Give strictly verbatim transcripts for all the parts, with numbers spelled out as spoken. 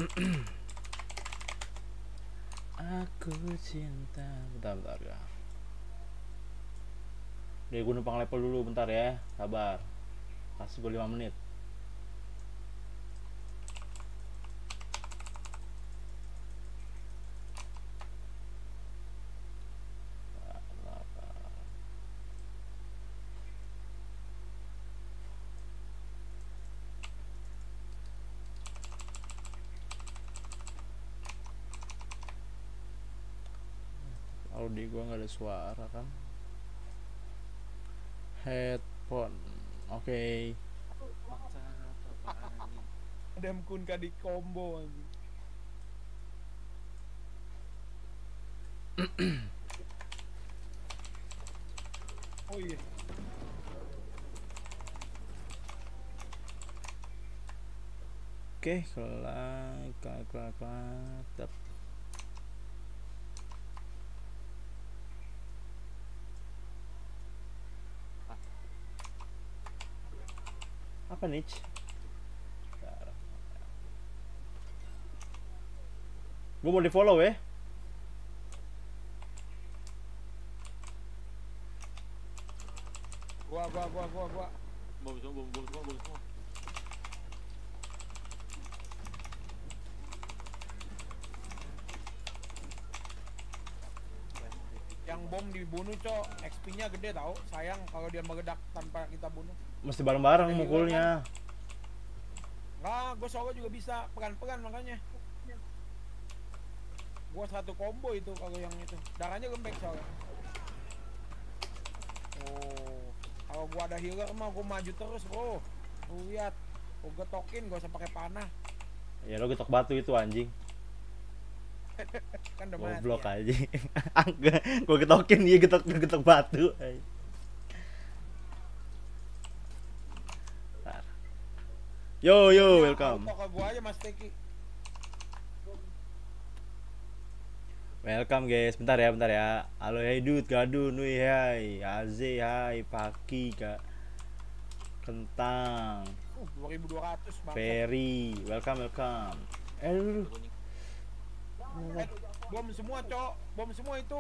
Aku cinta. Bentar, bentar ya. Deh, gue numpang level dulu bentar ya. Sabar. Kasih gue lima menit. Kalau di gue nggak ada suara kan. Headphone. Oke. Okay. Adam Kun ka di combo anjing. Oh iya. Oke, kelak, kelak, kelak, kelak. Apa nih? Gue mau di follow ya. Gua gua gua gua gua. Bom semua, bom bom semua, bom semua. Yang bom dibunuh, Cok. X P-nya gede tau. Sayang kalau dia meledak tanpa kita bunuh. Mesti bareng-bareng mukulnya. Enggak, gue soalnya juga bisa pelan-pelan makanya. Gua satu combo itu kalau yang itu. Darahnya lembek soalnya. Oh, kalau gua ada healer mah gua maju terus, Bro. Lu lihat, gua getokin gak usah pakai panah. Ya lo getok batu itu anjing. Kan udah mati. Goblok Ya? aja. Gua getokin dia getok getok batu. Yo yo, welcome. Auto ke gua aja Mas Teki. Welcome guys, bentar ya, bentar ya. Halo, hey dude, Gadun, wih, hai, Aze, hai, Paki, Kak, Kentang, Uh, dua ribu dua ratus bang. Ferry, welcome, welcome. Eh, dulu. Eh, bom semua, Cok. Bom semua itu.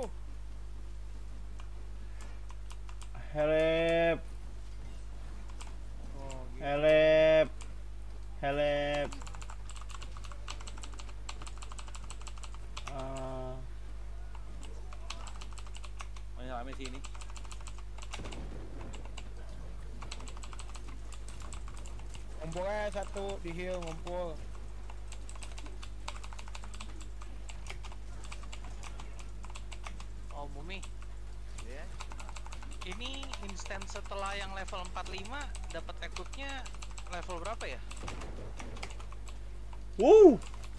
Help. Oh, gitu. Help. Help. Uh, Banyak rame sih ini. Ngumpul aja satu di heal, ngumpul. Oh, Mumi. Yeah. Ini instan setelah yang level empat puluh lima dapat equipnya level berapa ya? Wuh.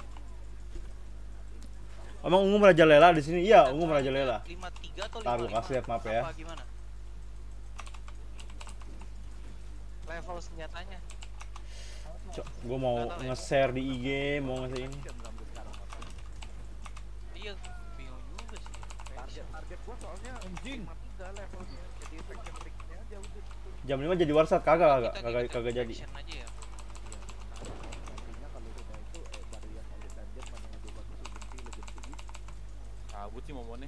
Emang ungu merajalela di sini? Iya, ungu merajalela. lima puluh tiga atau Taruh kasih lihat map ya. Apa gimana? Level senjatanya. Cok, gue mau nge-share di I G, mau nge-share ini. Iya, bingung juga sih. Target target gua soalnya anjing lima puluh tiga levelnya. Jadi faction break-nya aja udah. Jam lima jadi warsat kagak kagak kagak kagak jadi. Aja ya. Nantinya kalau udah itu eh, baru yang solid dungeon mana yang lebih bagus legacy legacy gitu. Kabut sih momonnya.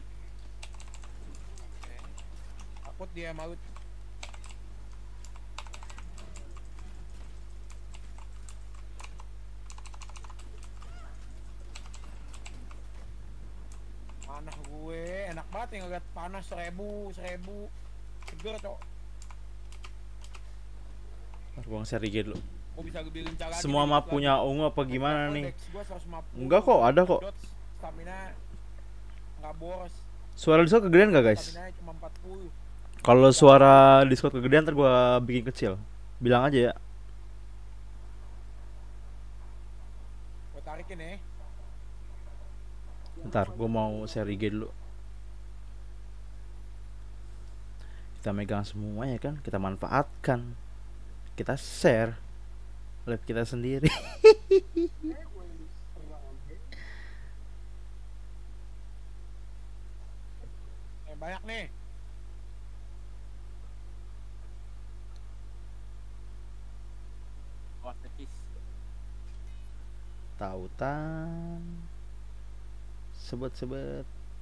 takut dia maut. Panah gue enak banget ya ngeliat panas seribu seribu seger cok. Gua nge-share I G dulu. Gua bisa gebilin cara Semua map punya ungu apa gimana nih? Enggak kok, kok, ada kok. Stamina enggak boros. Suara Discord kegedean gak guys? Stamina cuma empat puluh. Kalau suara Discord kegedean ntar gua bikin kecil. Bilang aja ya. Gua tarikin ya. Bentar, gua mau share I G dulu. Kita megang semua ya kan, kita manfaatkan. Kita share live kita sendiri. Eh, banyak nih. Awas tekis. Tautan. Sebut-sebut.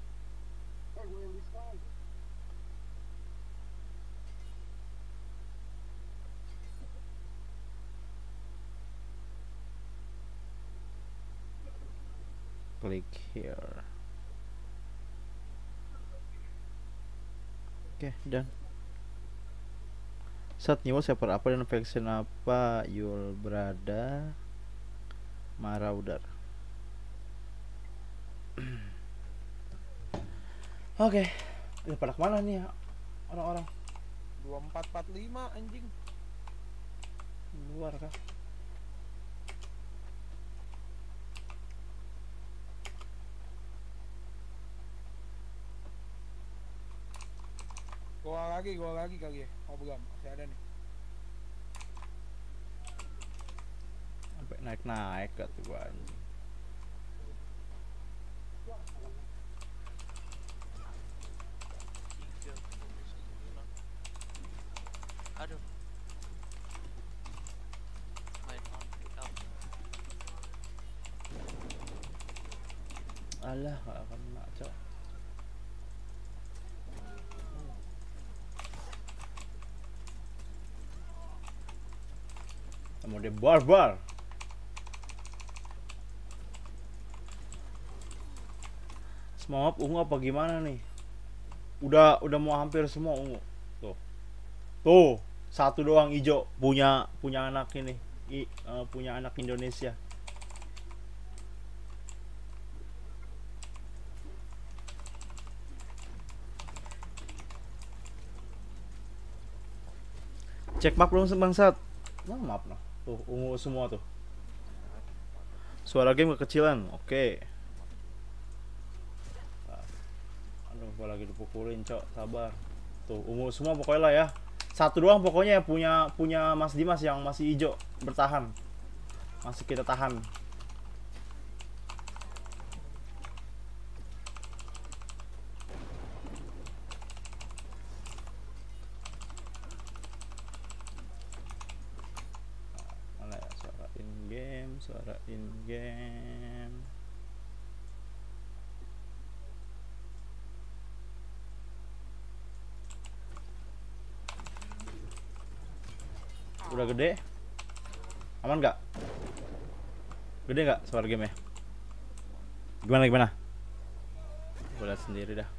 Click here. Oke, dan saat nyewa server apa dan faction apa Yul berada Marauder. Oke, udah pada kemana nih ya orang-orang? dua empat empat lima anjing. Luar kah? Gua lagi, gua lagi kali ya. Oh belum, masih ada nih. Sampai naik-naik ke tuh gua anjing. Aduh. Main on pick up. Alah, gak akan ngaco. Mau dia barbar. Semua map ungu apa gimana nih? Udah udah mau hampir semua ungu. Tuh. Tuh, satu doang hijau punya punya anak ini. I, uh, punya anak Indonesia. Cek map belum bangsat. Nah, maaf nah. Tuh, ungu semua tuh. Suara game kekecilan. Oke. Aduh, gua lagi dipukulin, Cok. Sabar. Tuh, ungu semua pokoknya lah ya. Satu doang pokoknya yang punya punya Mas Dimas yang masih hijau bertahan. Masih kita tahan. Mana ya suara in game, suara in game. Udah gede? Aman nggak? Gede nggak suara game ya? Gimana gimana? Gue lihat sendiri dah.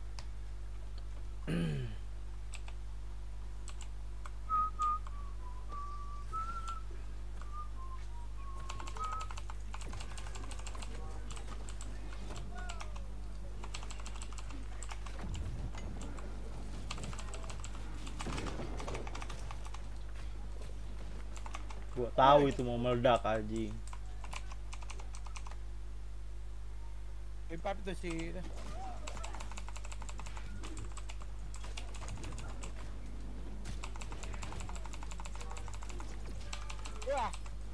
Gua tahu itu mau meledak anjing. Pipap itu sih. Wah.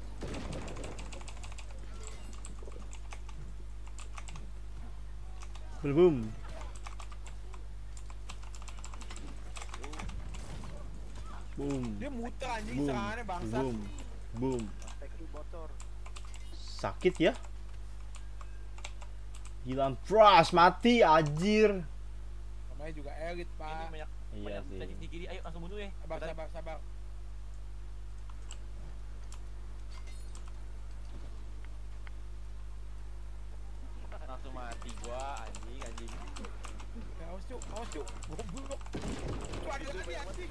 Belum. Boom. Dia muter anjing Boom. serangannya bangsa. Boom. Boom. Teki bocor. Sakit ya? Gilaan Frost mati anjir. Namanya juga elit, Ini Pak. banyak Iya banyak sih. tadi di kiri, ayo langsung bunuh ya. Sabar, Bentar. sabar, sabar. Langsung mati gua anjing anjing. Ya, awas cuk, awas cuk. Goblok. Cuk, ada lagi anjing.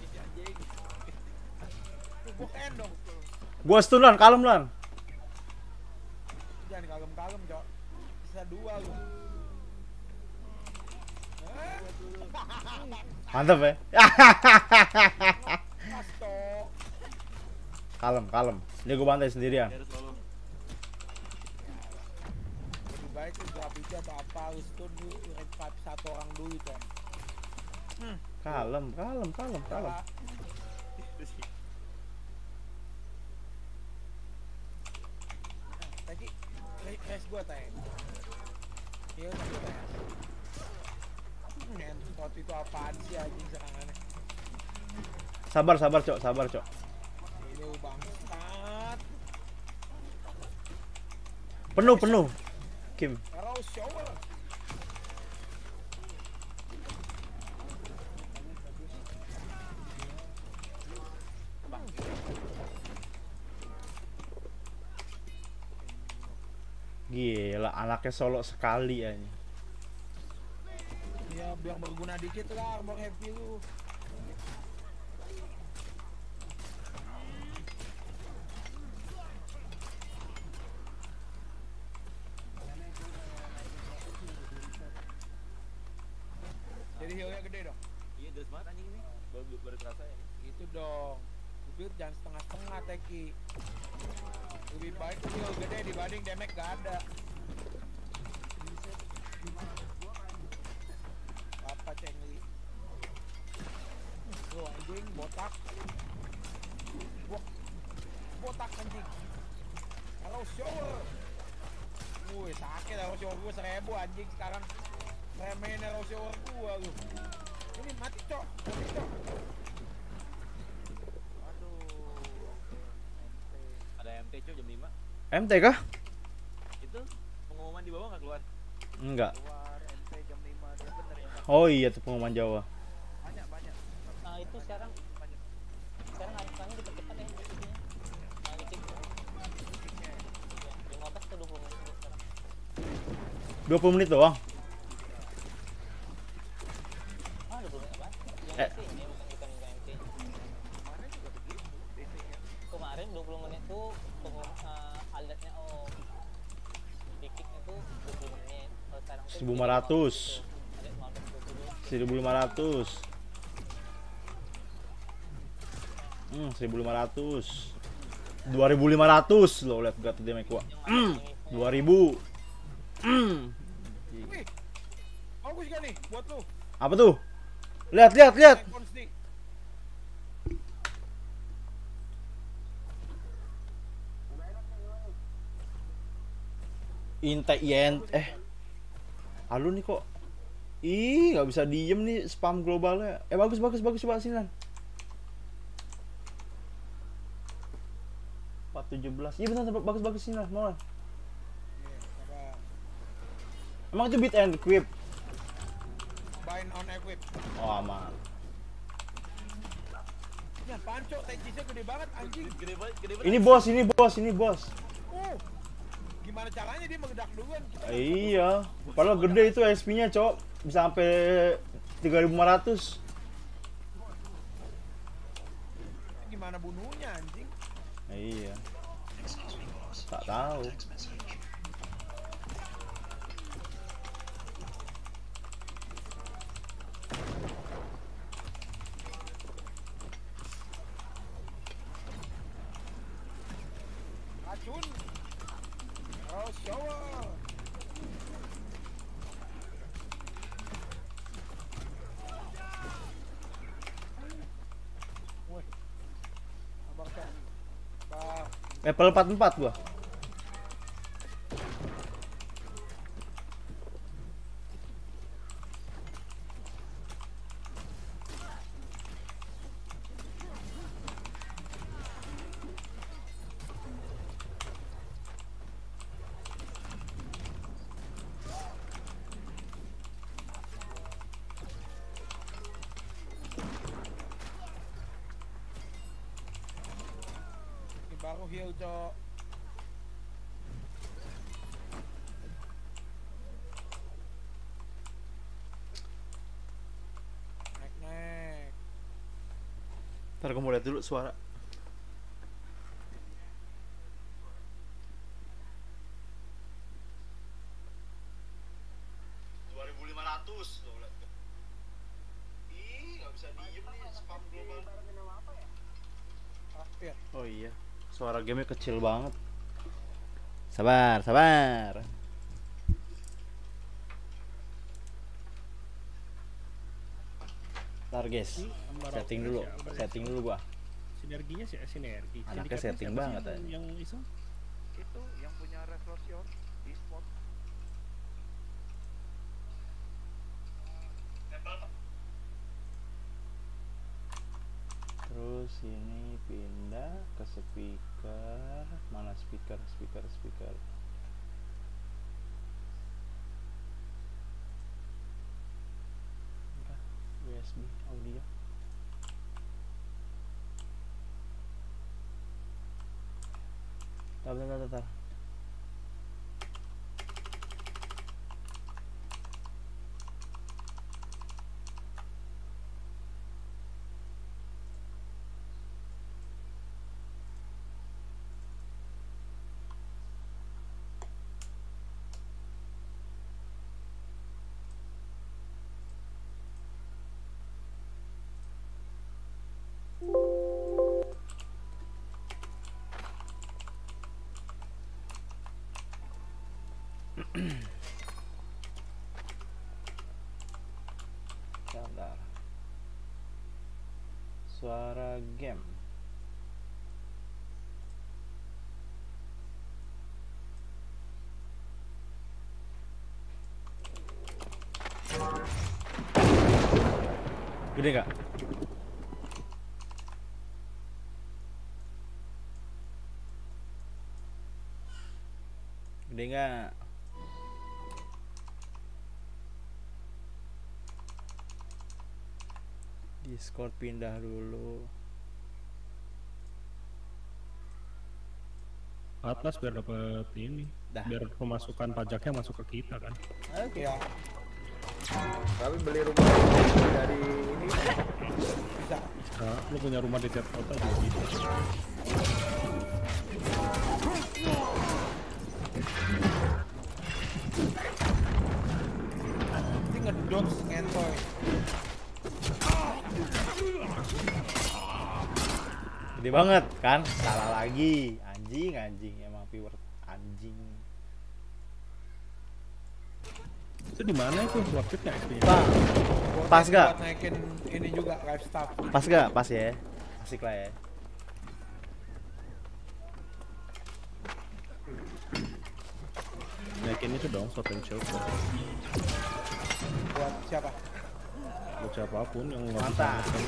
Cuk, gua keren dong. Gua stun lan, kalem lan. Jangan kalem-kalem, Cok. Bisa dua lu. Mantap ya. Mas, Cok. Kalem, kalem. Ini gua bantai sendirian. Dia harus selalu Lebih baik tuh grafiti atau apa harus tuh dulu revive satu orang dulu, Cok. Kalem, kalem, kalem, kalem. Salah. Tadi refresh gua teh. Iya, tapi teh. Ngentot itu apaan sih anjing serangannya? Sabar, sabar, Cok. Sabar, Cok. Ini bangsat. Penuh, penuh. Kim. Arrow shower. Gila, anaknya solo sekali aja. Ya biar berguna dikit lah armor heavy lu. Jadi healnya gede dong. Iya, deras banget anjing ini. Baru baru terasa ya. Gitu dong. Lu build jangan setengah-setengah Teki. Lebih baik heal gede dibanding damage gak ada. Apa Cengli? Lu anjing botak. Wah, botak anjing. Halo shower. Wih sakit halo shower gue seribu anjing sekarang. Remehin halo shower gua lu. Ini mati cok, mati cok. Aduh, oke, ente Ada M T cuy jam lima. M T kah? Itu pengumuman di bawah nggak keluar. Enggak. keluar ente jam lima dia bener ya. Oh iya tuh pengumuman Jawa. Banyak banyak. Nah itu sekarang Banyak. sekarang harganya dipercepat ya itunya. Nah itu Titiknya. lima belas ke dua puluh menit sekarang. dua puluh menit doang. Ah dua puluh menit apa? Yang Eh. D C ini bukan bukan yang M T. Kemarin juga begitu D C-nya. Kemarin dua puluh menit tuh pengum- uh, alertnya oh pikiknya tuh dua puluh menit. Kalau sekarang tuh seribu lima ratus. alert lima belas dua puluh. seribu lima ratus. Hmm, seribu lima ratus. dua ribu lima ratus lo lihat gak tadi make gua. Hmm, dua ribu. Hmm. Wih, bagus kan nih buat lu. Apa tuh? Lihat, lihat, lihat. Icon stick. Inte yen eh. Halo nih kok. Ih, nggak bisa diem nih spam globalnya. Eh bagus bagus bagus coba sini Lan. empat tujuh belas. Iya benar bagus bagus sini Lan, mau Lan. Iya, sabar. Emang itu beat and equip. Bind on equip. Oh aman. Ya panco, teknisnya gede banget anjing. Gede banget, gede banget. Ini bos, ini bos, ini bos. Uh, gimana caranya dia meledak duluan? Kita nggak Iya, padahal gede itu H P-nya, Cok. Bisa sampai tiga ribu lima ratus. tahu gimana bunuhnya anjing. Iya. Tak tahu. Racun. Oh, shower. Wih. Abang Cok. Bah, Level empat puluh empat gua. ini baru heal, Cok. Naik, naik. Ntar kamu lihat dulu suara. dua ribu lima ratus lo lihat. Ih, nggak bisa diem nih spam global. Hampir. Oh iya, suara gamenya kecil banget. Sabar, sabar. Ntar guys, setting dulu, setting dulu gua. Sinerginya sih sinergi. Anaknya Sindikatnya setting siapa sih banget, yang, ya. yang iso. Itu yang punya Revolution di spot. Terus ini pindah ke speaker, mana speaker, speaker, speaker. U S B audio. Tar, tar, tar, tar. Bentar. Suara game. Gede nggak? Gede nggak? Discord pindah dulu. Atlas biar dapat ini. Dah. Biar pemasukan pajaknya masuk ke kita kan. Oke. Ya, Tapi beli rumah dari ini bisa. Nah, lu punya rumah di tiap kota juga bisa. Ini ngedodge ngentoy. Gede banget kan? Salah lagi. Anjing, anjing emang viewer anjing. Itu di mana itu waktunya X P-nya? Bang, pas Buat gak? naikin ini juga live staff. Pas gak? Pas ya. Asik lah ya. Naikin itu dong, shot and choke. Buat siapa? Buat siapapun yang nggak bisa Mantap. nge-tank.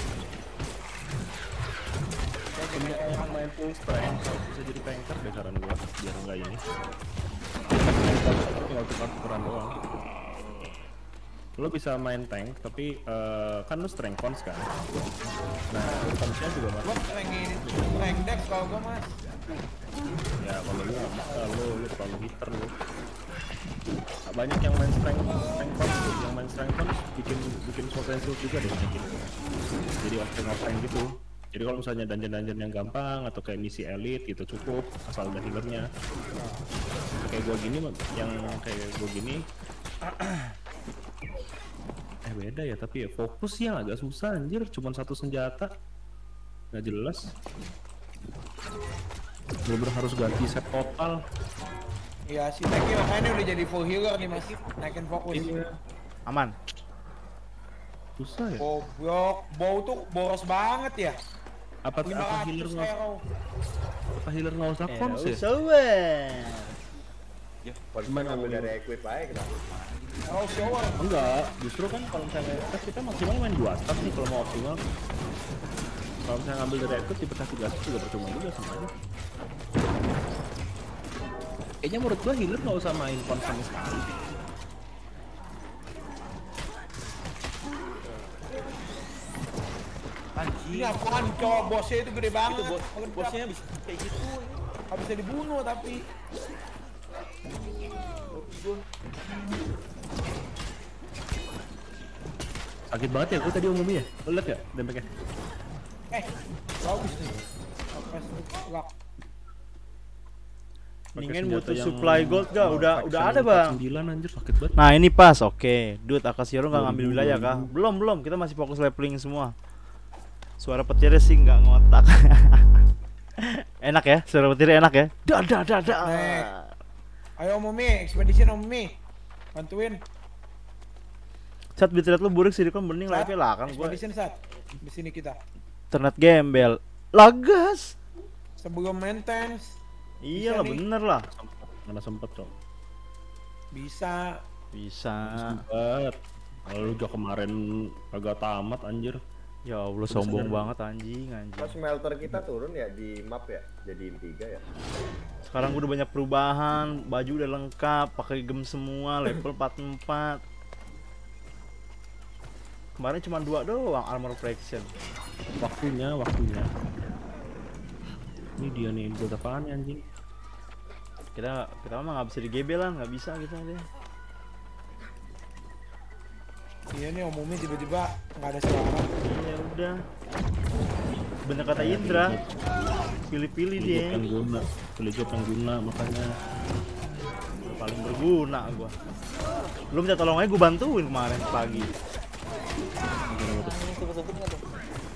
Punya yang main full strength bisa jadi tanker deh saran gua, biar enggak ini. Tinggal tukar-tukaran doang. Lo bisa main tank, tapi eh, kan lo strength cons kan. Nah, consnya juga Gua masuk. pengen rank deck kalau gua mas. Ya kalau lu nggak bisa, lo lo terlalu hitter lo. Banyak yang main strength strength cons tuh, yang main strength cons bikin bikin short and shoot juga deh bikin. Jadi offering offering gitu. Jadi kalau misalnya dungeon-dungeon yang gampang atau kayak misi elite gitu cukup asal ada healernya. Kayak gua gini, yang kayak gua gini. Eh beda ya, tapi ya fokus yang agak susah anjir, cuman satu senjata. Nggak jelas. Bener-bener harus ganti set total. Iya si Neki makanya udah jadi full healer nih mas. Naikin fokus. Iya. Aman. Susah ya. Goblok, bau tuh boros banget ya. Apa apa healer lima ratus nggak euro. apa healer nggak usah cons ya? Sober. Cuma ngambil dari equip aja kenapa? Arrow shower. Enggak, justru kan kalau misalnya tes kita maksimal main dua stack nih kalau mau optimal. Kalau misalnya ngambil dari equip dipecah tiga stack juga percuma juga semuanya. Kayaknya menurut gua healer nggak usah main cons sama sekali. Ini apaan cowok bosnya itu gede banget. Itu bos, Meledak. bosnya bisa kayak gitu. Nggak bisa dibunuh tapi. Sakit banget ya gua tadi umumnya. Lo liat ya dampaknya? Eh, bagus nih. Pas lock. Mendingan butuh supply gold gak? Udah udah ada bang. sembilan anjir sakit banget. Nah ini pas, oke. Dude, Akasio nggak ngambil wilayah kah? Belum belum, kita masih fokus leveling semua. Suara petirnya sih nggak ngotak. Enak ya, suara petirnya enak ya. Dah dah dah dah. Nek. Ayo Mumi, expedition Mumi. Bantuin. Saat bitrate lu buruk sih kan bening Sat, live lah kan gua. Expedition saat. Di sini kita. Internet gembel. Lagas. Sebelum maintenance Iya lah nih. bener lah. Mana sempet cok? bisa. Bisa. Sempet. Kalau juga kemarin agak tamat anjir. Ya Allah sombong banget anjing anjing. Pas smelter kita turun ya di map ya, jadi tiga ya. Sekarang gua udah banyak perubahan, baju udah lengkap, pakai gem semua, level empat puluh empat. Kemarin cuma dua doang armor fraction. Waktunya, waktunya. Ini dia nih buat apaan ya, anjing? Kita kita mah nggak bisa di G B lah, nggak bisa kita deh. Iya nih Om Umi tiba-tiba nggak ada suara. Ya udah. Bener kata Indra. Pilih-pilih dia. Yang guna, pilih job yang guna, makanya Paling berguna gua. Lu minta tolong aja gua bantuin kemarin pagi. Anjing sebut-sebut nggak tuh?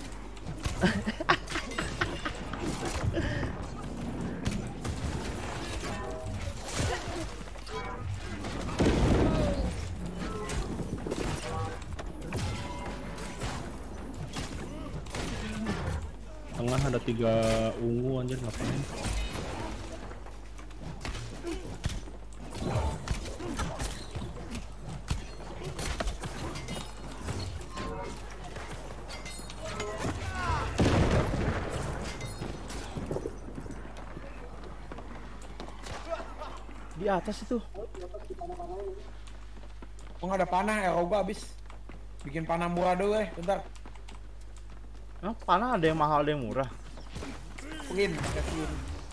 tengah ada tiga ungu anjir, ngapain? Di atas itu. Oh nggak ada panah, arrow gua habis. Bikin panah murah dulu eh, bentar. Nah, panah ada yang mahal, ada yang murah. Pin, pakai pin.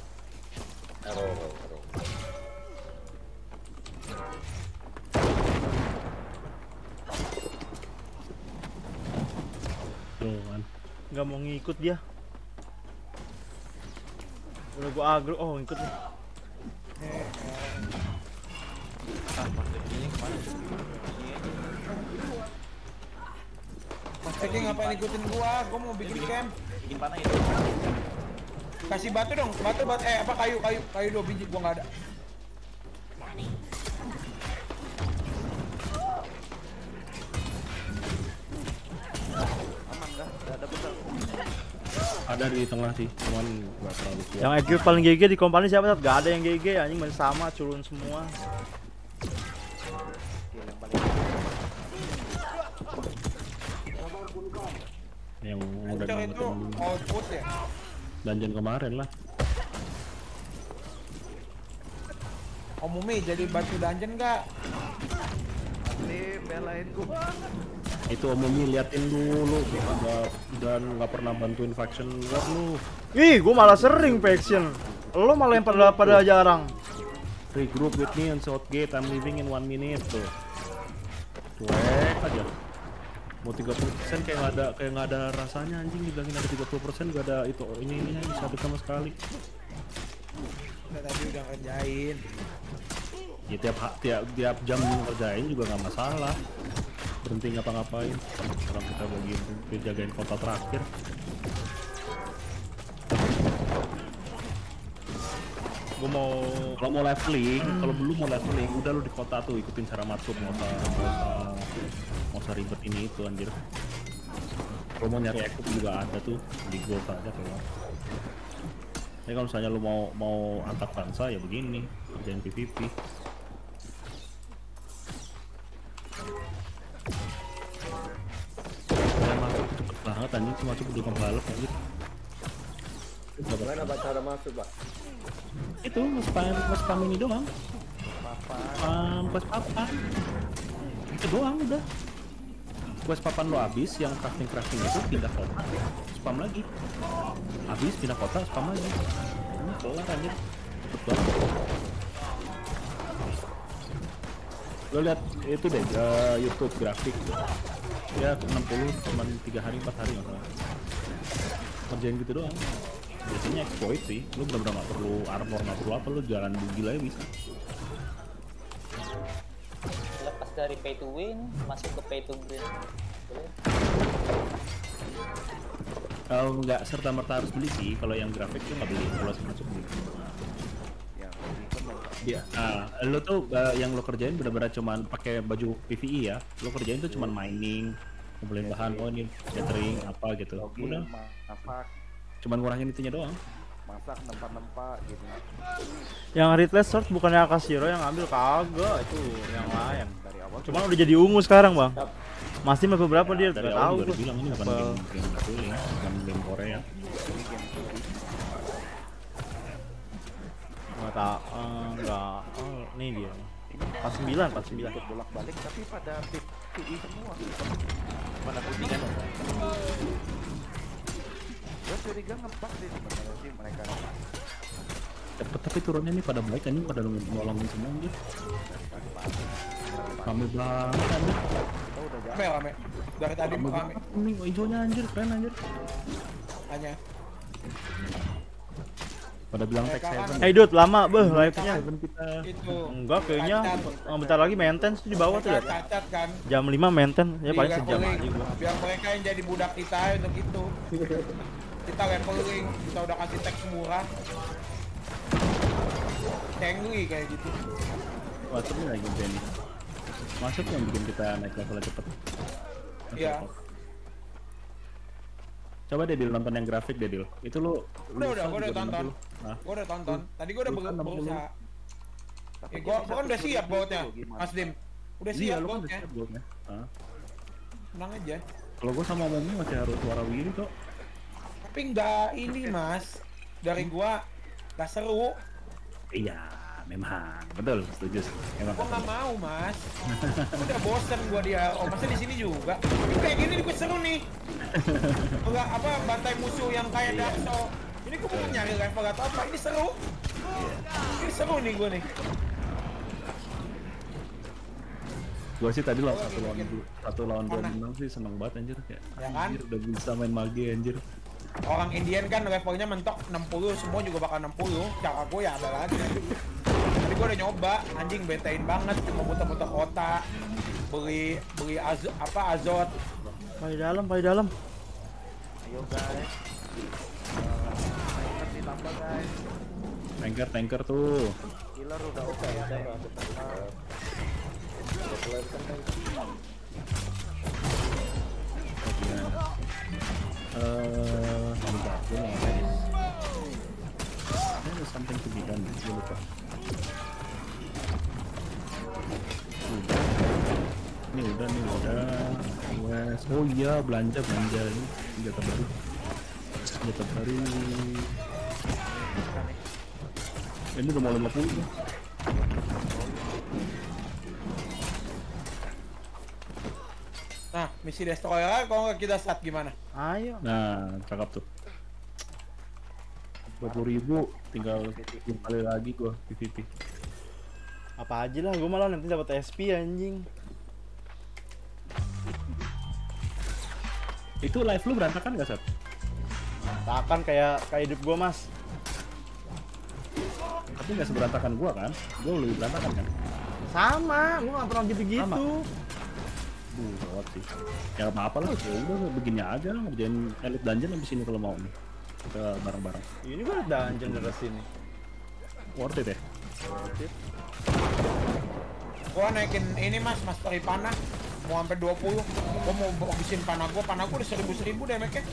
Tuh kan. Nggak mau ngikut dia. Udah gua agro, oh ngikut nih. Ah, masuk ini kemana? Mas Peki ngapain ikutin gua? Gua mau bikin camp. Bikin panah itu. Kasih batu dong, batu batu eh apa kayu kayu kayu dua biji gua nggak ada. Aman dah, udah ada betul. Ada di tengah sih, cuman nggak terlalu kuat. Yang equip paling G G di kompani siapa? Gak ada yang G G, anjing masih sama, culun semua. Skill yang paling Yang udah Cok itu output ya. dungeon kemarin lah. Om Umi jadi batu dungeon nggak? asli belain gua. Itu umumnya liatin dulu, nggak dan nggak pernah bantuin faction war lu. Ih, gua malah sering faction. Lo malah yang pada pada jarang. Regroup with me on Southgate, I'm leaving in one minute tuh. Cuek aja. Mau tiga puluh persen kayak nggak ada kayak nggak ada rasanya anjing, dibilangin ada tiga puluh persen nggak ada itu ini ininya disabet sama sekali. Udah tadi udah ngerjain. Ya tiap ha- tiap tiap jam ngerjain juga nggak masalah. Berhenti ngapa-ngapain. Sekarang kita bagiin jagain kota terakhir. Gua mau Kalau mau leveling, kalau belum mau leveling, udah lu di kota tuh ikutin cara masuk, nggak usah nggak usah nggak usah ribet ini itu anjir. Kalau mau nyari equip juga ada tuh di gold aja keluar. Ini kalau misalnya lu mau mau angkat bangsa ya begini, kerjain P V P. Saya masuk tuh cepet banget anjing, cuma masuk udah ngebalap anjir. Gimana Pak cara masuk Pak? Itu nge-spam nge-spam ini doang. Um, quest papan. Itu doang udah. Quest papan lo habis, yang crafting crafting itu pindah kota, spam lagi. Habis pindah kota, spam lagi. Ini kelar anjir. Cepet banget. Lo lihat itu deh uh, YouTube grafik. Ya enam puluh cuman tiga hari empat hari nggak salah. Kerjain gitu doang. Biasanya exploit sih, lu bener-bener gak perlu armor, gak perlu apa, lu jalan bugil aja bisa. Lepas dari pay to win masuk ke pay to win. Boleh? Kalau nggak serta merta harus beli sih, kalau yang grafik tuh nggak beli, kalau masuk beli. Ya, bener. Iya, nah, lu tuh uh, yang lo kerjain bener-bener cuman pakai baju P V E ya, lo kerjain tuh cuman mining, ngumpulin bahan, oh ini gathering apa gitu, Login, udah, masak, cuman ngurangin itunya doang. masak, nempa-nempa gitu. yang Ritless Sword bukannya Akashiro yang ambil, kagak, itu yang lain. Dari awal Cuman udah jadi ungu sekarang, Bang. Masih level berapa dia? Dari Gak awal tahu juga gua. dibilang ini bukan Apa- game game Brasilia, bukan game Korea. ini game T V. Nggak tahu, eh, nggak. Oh, ini dia. empat puluh sembilan, empat puluh sembilan. Ikut bolak-balik tapi pada P V E semua. Mana curiga ngebug sih sebenarnya sih mereka. Cepet tapi turunnya nih pada baik anjing, pada nolongin semua anjir. Rame banget anjir. Kita udah jalan. Rame rame. Dari tadi Rame rame. banget nih hijaunya anjir, keren anjir. Hanya. Pada bilang Eh, tag kawan. seven. Hey dude, lama beh live-nya. Seven kita. Itu. Enggak, kayaknya Cacat. eh, bentar lagi maintenance tuh di bawah tuh Mereka lihat. cacat kan. Jam lima maintenance, ya paling Di sejam leveling. aja gua. Biar mereka yang jadi budak kita untuk itu. Kita leveling, kita udah kasih tag murah. Tengui kayak gitu. Wah, ini lagi band. Masuk yang bikin kita naik levelnya cepet. Iya. Coba deh Dil nonton yang grafik deh Dil. Itu lu Udah, lu udah, gua udah juga tonton. enam puluh. Nah, Gua udah tonton. Tadi gua udah Lu ber- kan enam puluh. berusaha. Tapi Ya, dia gua, bisa gua kan udah tujuh siap ribu bautnya, tuh, gimana? Mas Dim. Udah iya siap lu kan udah bautnya. siap bautnya. Nah, Tenang aja. kalau gua sama Momi masih harus warawiri kok. Tapi nggak ini Mas. Dari gua nggak seru. Iya, memang. Betul, setuju. Emang. Gua nggak mau Mas. Udah bosen gua dia. Oh masa di sini juga. Ini kayak gini gua seru nih. Enggak apa bantai musuh yang kayak Dark Souls. Ini gua bukan nyari level atau apa. Ini seru. Ini seru nih gua nih. Gua sih tadi lawan Gua satu lagi lawan bikin dua, satu lawan dua mana? menang sih seneng banget anjir kayak. Ya kan? Anjir udah bisa main mage anjir. Orang Indian kan levelnya mentok enam puluh, semua juga bakal enam puluh. Cara gue ya ada lagi. Tapi gue udah nyoba, anjing betain banget cuma muter-muter kota. Beli beli azo, apa azot. Pai dalam, pai dalam. Ayo guys. Tanker ditambah guys. Tanker tanker tuh. Killer udah oke ya. Eh, bentar, gue mau guys. Ada something to be done, gue lupa. Udah. Ini udah, nih udah. Wes. Oh iya, belanja belanja ini senjata baru. Senjata baru. Ini udah mau lima puluh nih. Nah, misi destroyer kalau nggak kita start gimana? Ayo. Nah, cakep tuh. dua puluh ribu tinggal tiga kali lagi gua P V P. Apa aja lah, gua malah nanti dapat S P anjing. Itu live lu berantakan gak, Sat? Takkan kayak kayak hidup gua, Mas. Tapi gak seberantakan gua kan? Gua lebih berantakan kan? Sama, gua nggak pernah gitu-gitu. Duh, gawat sih. Ya gak apa-apa lah, ya udah begini aja lah, ngerjain Elite Dungeon abis ini kalau mau nih. Kita bareng-bareng. Ini gua dungeon dari sini. Worth it ya? Gua naikin ini Mas, Mastery panah. Mau sampai dua puluh. Gua mau habisin panah gua, panah gua udah seribu-seribu deh make-nya.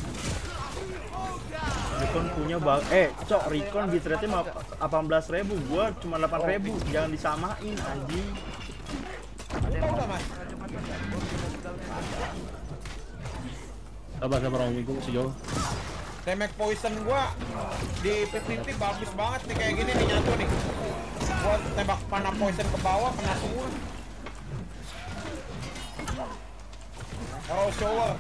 Recon punya bag eh cok Recon bitrate mah delapan belas ribu, gua cuma delapan ribu, jangan disamain anjing. Lu tau gak Mas? Sabar sabar orang minggu masih jauh. Damage poison gua di P V P bagus banget nih kayak gini nih nyatu nih. Gua tembak panah poison ke bawah kena semua. Oh shower.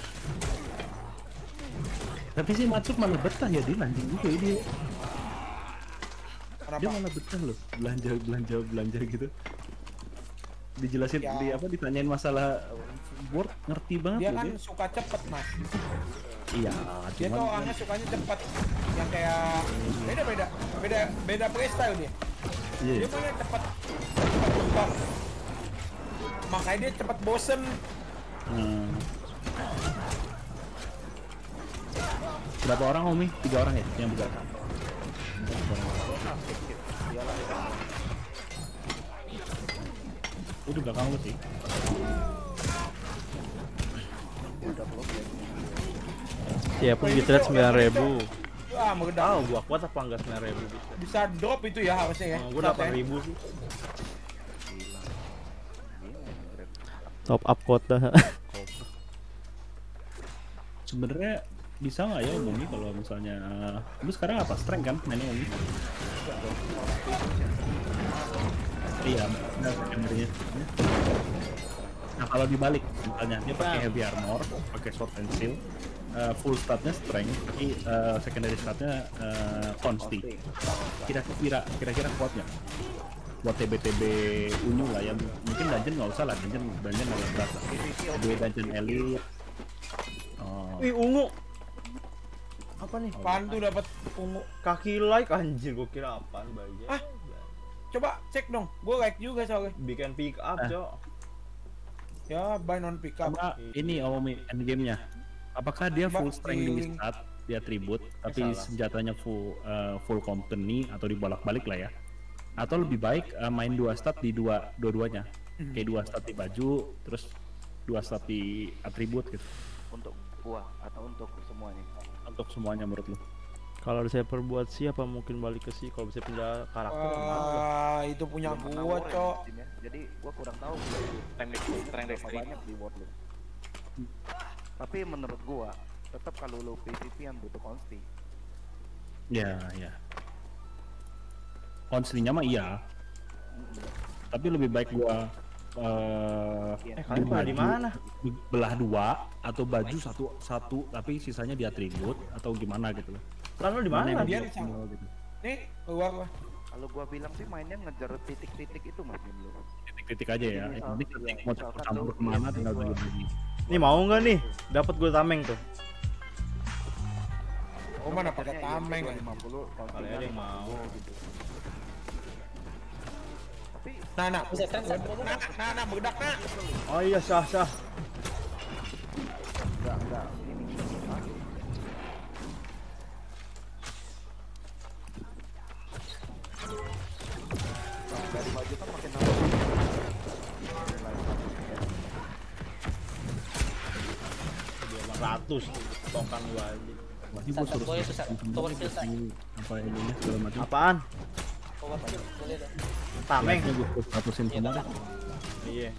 Tapi sih Matsuk malah betah ya, dia anjing juga ya dia. Kenapa? Dia malah betah loh, belanja belanja belanja gitu. Dijelasin Ya. di apa ditanyain masalah board ngerti banget Dia loh kan dia. suka cepet Mas. Iya, Dia tuh cuman orangnya sukanya cepet. Yang kayak beda beda beda beda playstyle dia. iya. Dia punya cepet cepet mentok. Makanya dia cepet bosen. Hmm. Berapa orang Omi? Tiga orang ya yang buka. Udah belakang lu sih. Ya pun bitrate sembilan ribu. Wah meledak. Tahu gua kuat apa enggak sembilan ribu bitrate. Bisa drop itu ya harusnya ya. Oh, gua delapan ribu sih. Top up quota. Sebenarnya bisa nggak ya Omi kalau misalnya lu sekarang apa strength kan mainnya Omi? Iya, benar sebenarnya. Nah kalau dibalik, misalnya dia pakai heavy armor, pakai sword and shield, eh, full statnya strength, tapi eh, secondary statnya eh, consti. Kira-kira kira-kira kuat nggak? Buat T B T B unyu lah ya, mungkin dungeon nggak usah lah, dungeon dungeon agak berat lah. Dua dungeon elite. Oh, Wih, ungu. Apa nih? Apaan tuh dapat ungu? Kaki like anjir, gua kira apaan baja. Ah. Coba cek dong, gue like juga soalnya. Bikin pick up, Eh. Cok. Ya, buy non pick up. sama ini Omi endgame-nya. Apakah dia full Mbak, strength di di- stat, di atribut, tapi salah. senjatanya full eh, full company atau dibolak-balik lah ya? Atau lebih baik eh, main dua stat di dua dua-duanya, kayak dua stat di baju, terus dua stat di atribut gitu. Untuk gua atau untuk semuanya. Untuk semuanya menurut lu? Kalau saya perbuat sih apa mungkin balik ke sih kalau bisa pindah karakter mau lah. Wah, itu punya Belum pernah gua, war ya, Cok. Tim, ya. Jadi gua kurang tahu gua Strength strength berapa banyak di world lu. Tapi menurut gua tetap kalau lu PvP yang butuh konsti. Ya, ya. Konstinya mah iya, tapi lebih baik gua eh Eh, kalian pada di mana? belah dua atau baju satu satu tapi sisanya di atribut atau gimana gitu loh. Lan lu di mana? yang Dia lebih di sana. optimal gitu. Nih, keluar lah. Kalau gua bilang sih mainnya ngejar titik-titik itu mas Bim lu. Titik-titik aja ya. Jadi, Nanti iya, ketik mau misalkan campur campur lu- kemana iya, tinggal gua- bagi lagi. Nih mau nggak nih? Dapat gue tameng tuh. Oh, mana pakai tameng dua ya? lima puluh Kali ada yang mau. gitu. Tapi Nah, nah, Bisa strength set, bro. nah, nah, nah, bedak nah. Oh iya sah sah. enggak enggak ini Hah? Nah, dari baju kan makin lama delapan ratus tokan gua aja. Berarti gua Satu suruh boy itu sa- power skill sa. apa ininya segala macam. Apaan? Power skill, boleh dong. Tameng. Live-nya gua statusin Iya, semua deh. tameng. Iya.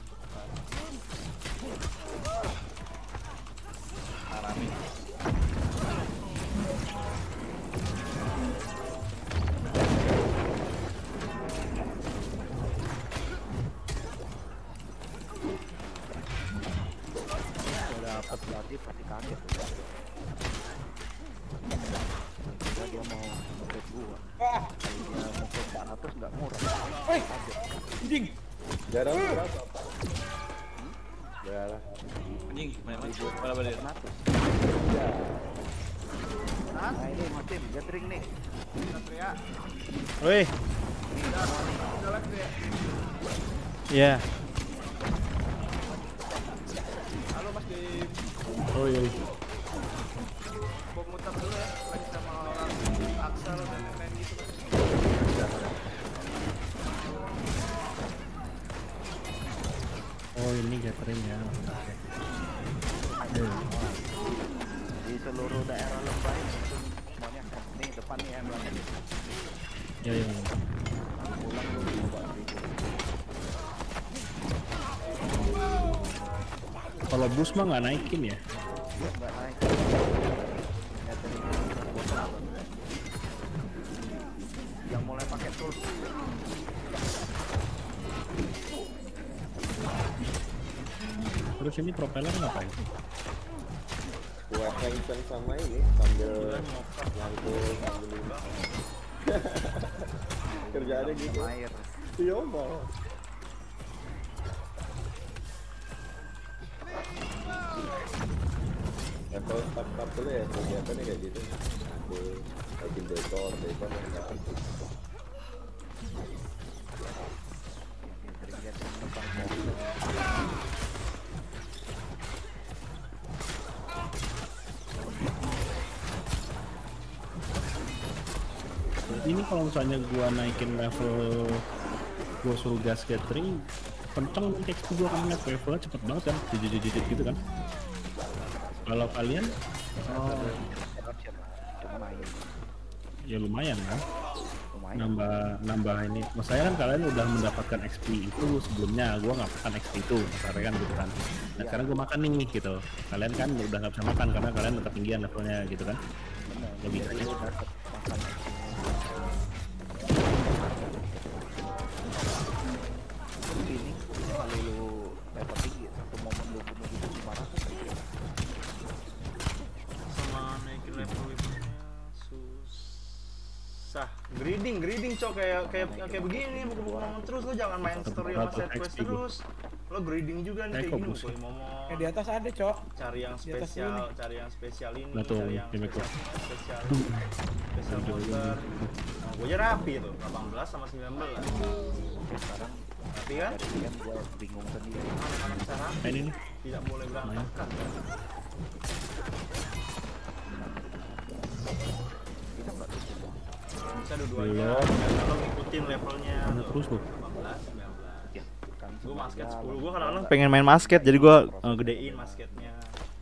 dapat berarti pasti kaget tuh. Kira dia mau ngepet gua. Wah, Kalau dia mau ke empat ratus nggak murah. woi, anjing. Jarang berapa pak? Jarang. Anjing, banyak banget. Berapa balik? empat ratus. Ya. Nah ini Mas Tim, gathering nih. Wih. Iya. Halo Mas Dim. Oh iya. Mau muter dulu ya, lagi sama orang Axel dan lain-lain gitu kan. Oh ini gathering ya. Oke. Di seluruh daerah Lembah ini semuanya nih depan nih yang belakang nih. Ya ya. ya. Pulang lu coba ribu. Kalau bus mah nggak naikin ya. Nggak naik. Gathering yang mulai pakai tool. Terus ini propeller ngapain? Buat hengsen sama ini sambil nyangkul sambil ini. Kerjaannya gitu. Air. Iya mau. Ya kalau start-start dulu ya kegiatannya kayak gitu. Sambil bikin dekor, dekor yang nggak aktif. Gathering-gathering Lembah. Ini kalau misalnya gua naikin level, gua suruh gas gathering, kenceng nanti X P gua akan naik levelnya cepet banget kan, jijit-jijit gitu kan. Kalau kalian, oh, Corruption lah. Cuma main. ya lumayan kan, Lumayan. nambah nambah ini. Maksudnya kan kalian udah mendapatkan X P itu sebelumnya, gua nggak makan X P itu, misalnya kan gitu kan. Nah sekarang gua makan nih gitu, kalian kan udah nggak bisa makan karena kalian udah ketinggian levelnya gitu kan. Bener. Lebih Jadi lu dapat makan. Ini kalau lu level tinggi satu momen lu bunuh itu lima ratus aja. Greeding, greeding cok kayak kayak kayak begini buku-buku ngomong terus lo jangan main story sama side quest terus. Lo greeding juga nih kayak gini buku ngomong. Eh di atas ada, Cok. Cari yang Di atas spesial, ini. cari yang spesial ini, Nah, tuh, cari yang ini spesial, kok. spesial, spesial monster. Nah, gue aja rapi tuh, delapan belas sama sembilan belas. Sekarang Tapi kan dari kan gue bingung sendiri. anak-anak cara Nah, ini nih. tidak boleh berantakan. Kita nggak tutup. Bisa dua-duanya, Belum. lo ngikutin levelnya. Mana terus lu? delapan belas, sembilan belas. Ya, kan Gue semua basket jalan. sepuluh, gue kadang-kadang pengen main basket jadi gue uh, gedein basketnya.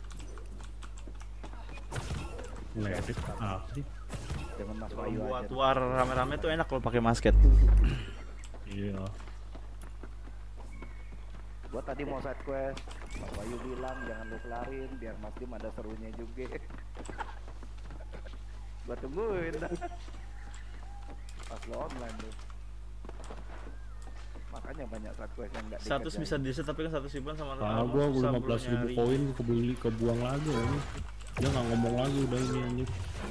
Ngeliatin. Ah, sih. Dengan Mas Kalau Bayu buat aja. war rame-rame tuh enak kalau pakai basket. Iya. Gua tadi mau side quest, Mas Bayu bilang jangan lu kelarin biar Mas Dim ada serunya juga. Gua tungguin dah. Pas lo online tuh. Makanya banyak side quest yang enggak Status bisa di tapi kan status ribuan sama Ah, sama gua susah lima belas ribu nyari. koin kebeli kebuang lagi ini. Dia nggak ngomong lagi udah ini anjir.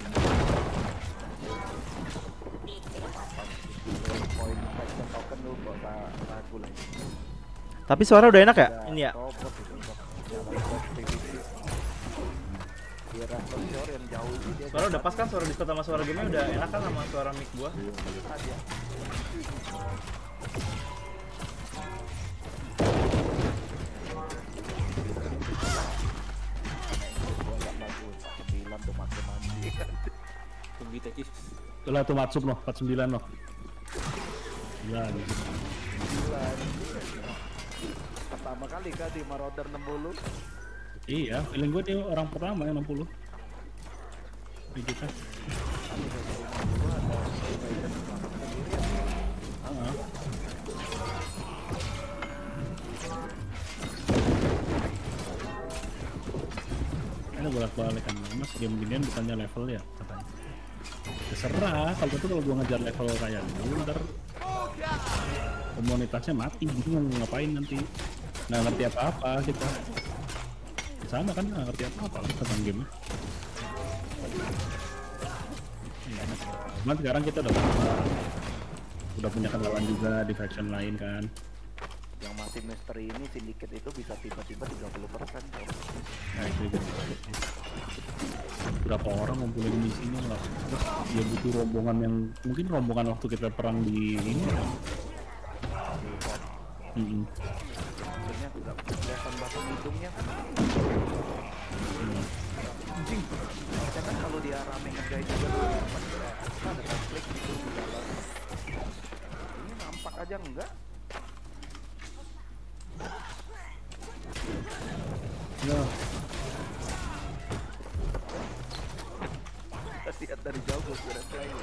poin faction token lu kok ra- ragu lagi. Tapi suara udah enak ya? Ada Ini ya. robot itu kok. Jalan buat P V P. Di Raptor Shore yang jauh itu dia Suara udah pas kan suara Discord sama suara game udah enak kan sama suara mic gua. Ah, dia. Gua nggak bagus. Sembilan tuh makin mandi. Tunggu tecis. Itulah tuh Matsup loh, empat puluh sembilan loh. Gila nih. Sembilan. Pertama kali kan di Marauder enam puluh. Iya, feeling gue dia orang pertama yang enam puluh. Di kita. Ah. Ini bolak-balik kan, mas game ginian bukannya level ya katanya. Terserah, kalau itu kalau gua ngejar level kayak gitu, ntar komunitasnya mati, bingung ngapain nanti. Nggak ngerti apa-apa kita. Sama kan nggak ngerti apa-apa lah tentang game. Ya, cuman sekarang kita udah udah punya kenalan juga di faction lain kan. Yang masih misteri ini syndicate itu bisa tiba-tiba tiga puluh persen. Nah itu gitu. Berapa orang ngumpulin misinya nggak? Terus dia butuh rombongan yang mungkin rombongan waktu kita perang di ini ya. Mm-mm. Maksudnya udah kelihatan batang hidungnya. Hmm. Anjing. Karena kalau dia rame ngegai juga tuh apa kita ada konflik gitu di dalam. Ini nampak aja enggak? Ya, Lihat dari jauh gue kira kira.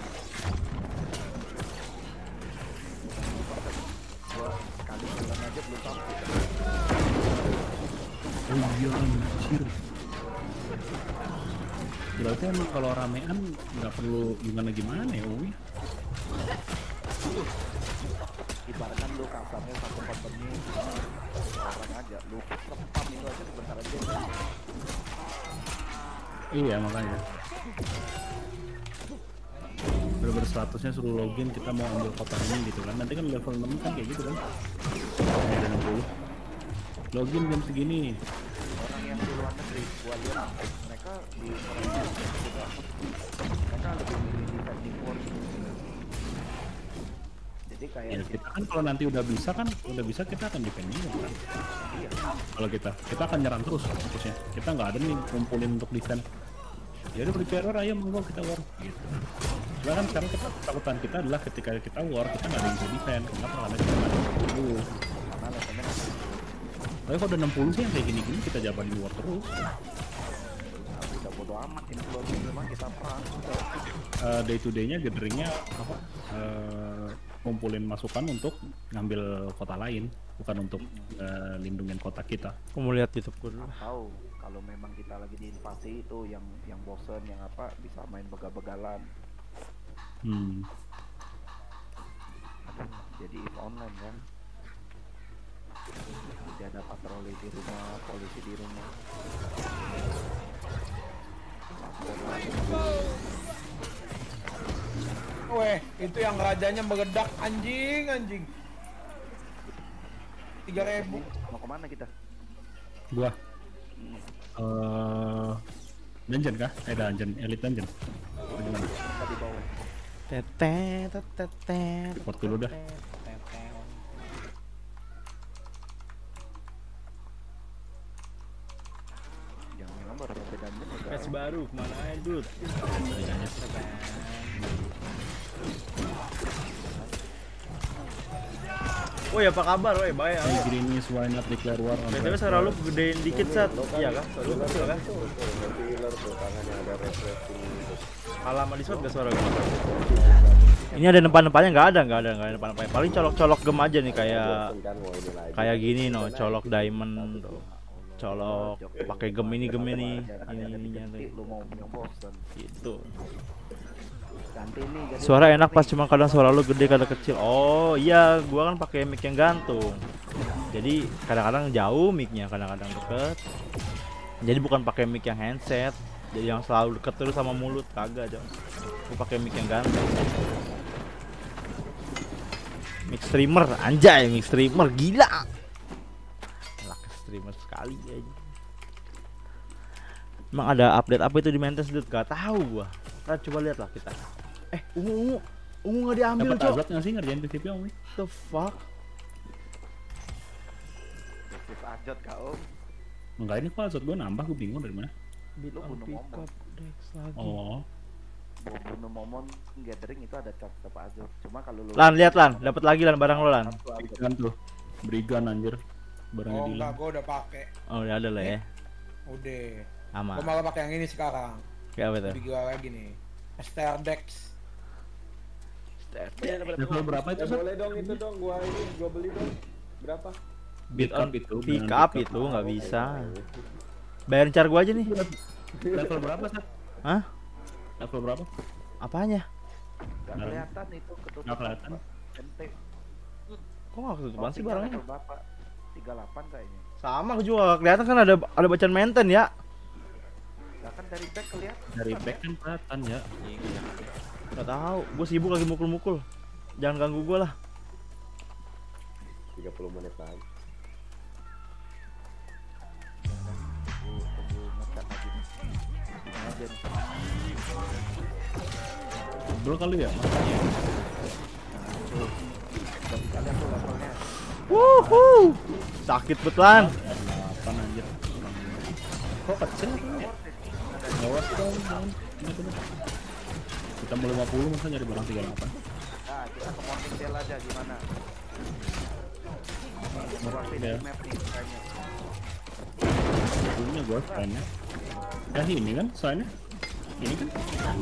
Gua sekali jalan aja belum sampai. oh iya anjir. Berarti emang kalau ramean nggak perlu gimana-gimana ya, Uwi? Ibaratkan lu kasarnya satu company orang aja lu spam itu aja sebentar aja. Iya makanya. Bener-bener statusnya suruh login kita mau ambil kota ini gitu kan. Nanti kan level enam kan kayak gitu kan. Kayak ada enam puluh. Login jam segini. Orang yang di luar negeri gua lihat mereka di Korea juga mereka lebih milih defending force. Jadi kayak Ya kita kan kalau nanti udah bisa kan, udah bisa kita akan defending kan. iya Kalau kita, kita akan nyerang terus fokusnya. Kita nggak ada nih kumpulin untuk defend. Ya udah prepare war, ayo monggo kita war gitu. Cuma kan sekarang kita ketakutan kita adalah ketika kita war kita nggak ada yang bisa defend. Kenapa? Karena kita nggak ada enam puluh. karena levelnya nggak Tapi kalau udah enam puluh sih yang kayak gini-gini kita jabanin war terus. bisa bodo amat influence memang kita perang. Uh, day to day-nya gatheringnya apa? Uh, ngumpulin masukan untuk ngambil kota lain, bukan untuk uh, lindungin kota kita. Aku mau lihat YouTube gue dulu. Tahu kalau memang kita lagi diinvasi itu yang yang bosen yang apa bisa main begal-begalan. Hmm. Jadi online kan. Jadi ada patroli di rumah, polisi di rumah. Weh, Itu yang rajanya meledak anjing anjing. Tiga ribu. Mau kemana kita? Gua. Eh dungeon kah? Eh dungeon, elite dungeon. Bagaimana? Tadi bawah. Tetet tetet. Report dulu dah. Jangan bilang baru sampai dungeon. Patch baru kemana aja, Dut? Woi, apa kabar? Woi, baik. Hey, green is why not declare war on B T W suara lu gedein dikit, Sat. Iya kan? Suara lu kecil kan? Tuh, nanti healer tuh tangannya ada refreshing gitu. Kalah sama Discord gak suara gue? Ini ada depan-depannya nggak ada, nggak ada, nggak ada depan-depannya. Paling colok-colok gem aja nih kayak Bosen kan, mau ini lagi. kayak gini no, colok diamond tuh. Colok pakai gem ini gem ini ini ininya tuh. Lu mau yang bosan. Gitu. Ganti nih. ganti. Suara enak pas cuma kadang suara lu gede kadang kecil. Oh iya, gua kan pakai mic yang gantung. Jadi kadang-kadang jauh mic-nya, kadang-kadang deket. Jadi bukan pakai mic yang handset. Jadi yang selalu deket terus sama mulut kagak aja. Gua pakai mic yang gantung. Mic streamer, anjay, mic streamer gila. Laki streamer sekali aja. Emang ada update apa itu di Mentes, Dut? Gak tahu gua. Nah, coba lihat lah kita. Eh, ungu ungu. Ungu enggak diambil, dapat Cok. azab nggak sih ngerjain P V P Om? The fuck? Aktif ajot kau. Enggak, ini kok azab gua nambah, gua bingung dari mana. Beat Lu on bunuh pick momon. up Dex lagi. Oh, Bunuh momon gathering itu ada cap cap ajot. Cuma kalau lu Lan, lihat Lan, dapat lagi Lan barang lo Lan. satu ajot. Brigan tuh, Brigan anjir, barangnya Oh Dilan. enggak, gua udah pakai. Oh, udah ada lah ya. Udah. Aman. Gua malah pakai yang ini sekarang. Kayak apa tuh? Lebih gila lagi nih. Star Dex. Level berapa itu? Eh, Sat? boleh dong itu dong, gua ini gua beli dong. Berapa? Beat on itu, pick beneran up pick itu nggak bisa. Ayo. Bayarin car gua aja nih. Level berapa, Sat? Hah? Level berapa? Apanya? Gak kelihatan itu ketutupan. Nggak kelihatan. Ente. Kok nggak ketutupan sih barangnya? Berapa? tiga puluh delapan kayaknya. Sama aku juga nggak kelihatan kan ada ada bacaan maintain ya. Nah kan dari back kelihatan. Dari back kan kelihatan ya. Nggak tahu. Gue sibuk lagi mukul-mukul. Jangan ganggu gua lah. tiga puluh menit lagi. Tunggu tunggu ngecat lagi nih. Gini aja nih. Bro kali ya? Nah tuh. Dari kalian tuh levelnya. Wuhuu. Sakit betulan. delapan anjir. Kok kecil ya? Lewat dong, jangan. Ini bener. Kita mau lima puluh masa nyari barang tiga puluh delapan. Nah kita ke morning tail aja gimana? Gua pilih Ya. map nih kayaknya. Dulunya gua sign-nya. Ya ini kan sign-nya. Ini kan.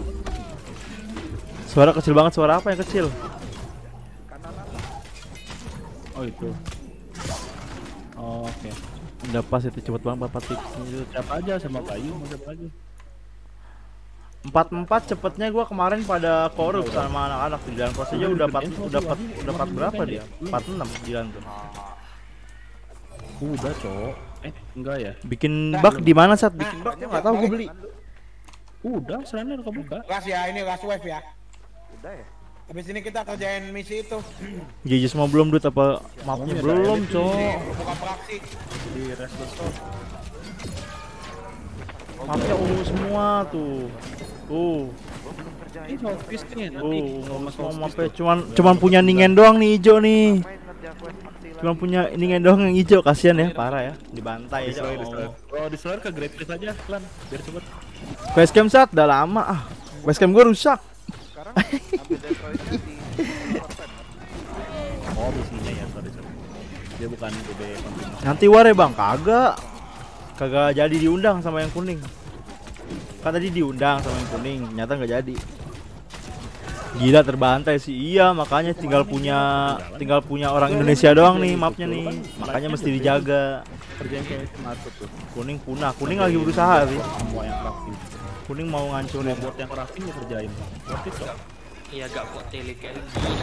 Suara kecil banget, suara apa yang kecil? Kanan apa? Oh itu. Oh, oke. Udah pas itu cepet banget empat tips. Siapa aja sama Bayu mau siapa aja. Empat empat cepetnya gua kemarin pada korup sama anak-anak di jalan pos aja udah empat udah empat udah empat berapa dia? Empat enam di jalan tuh. Udah, Cok. Eh, enggak ya? Bikin bug di mana saat bikin bug? Nggak tahu gua beli. Udah, serana udah kebuka. Gas ya, ini gas wave ya. Udah ya? Habis ini kita kerjain misi itu. Jejus mau belum Dut apa mapnya belum, Ini Cok. buka praksi. Di Restless Store. Mapnya ungu semua tuh. Tuh. Gua belum kerjain. Ini Solstice nih, nanti Tuh, sama semua Solstice mapnya tuh. cuman cuman punya ningen doang nih hijau nih. Main ngerja quest faksi Cuma lagi. punya ningen doang yang hijau, kasihan ya, parah ya. Dibantai aja. Destroy, destroy. Oh, destroy ke Great Place aja, Klan. Biar cepet. Facecam Sat udah lama ah. Facecam gua rusak. Sekarang ambil Detroitnya di persen. Oh, misinya ya, sorry, sorry. Dia bukan B B kontinus. Nanti war ya bang, kagak. Kagak jadi diundang sama yang kuning. Kan tadi diundang sama yang kuning, nyata nggak jadi. Gila terbantai sih, iya makanya tinggal punya tinggal punya orang Indonesia doang nih mapnya nih, makanya mesti dijaga. Kerjaan kayak masuk tuh. Kuning punah, kuning lagi berusaha sih. Semua yang crafting. Kuning mau ngancurin. Buat yang crafting ya kerjain. Worth it kok. Iya gak kok tele kayak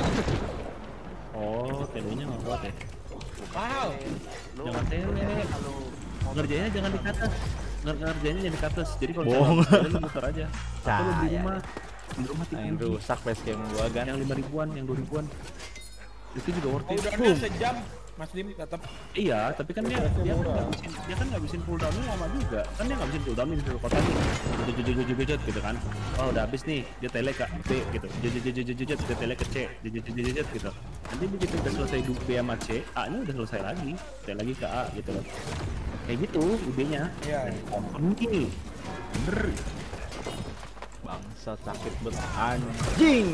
Oh, telenya nggak kuat ya. Wow. Lu Jangan tele. kalau mau Ngerjainnya jangan di atas. Nger ngerjainnya jangan di atas. Jadi kalau Bohong. misalnya lu muter aja. Atau lu di Caya. rumah. Di rumah Main tinggi. rusak facecam gua kan. Yang lima ribuan, yang dua ribuan. Itu juga worth it. Udah sejam Mas Dim tetap. Iya, tapi kan dia dia kan ngabisin dia kan ngabisin cooldown-nya lama juga. Kan dia ngabisin cooldown di seluruh kota nih. Jujur jujur jujur jujur gitu kan. Oh, udah habis nih, dia tele ke B gitu. Jujur jujur jujur jujur dia tele ke C. Jujur jujur jujur gitu. Nanti begitu udah selesai B sama C, A-nya udah selesai lagi. Tele lagi ke A gitu loh. Kayak gitu idenya. Iya. Mungkin. Bener. Bangsat sakit banget anjing.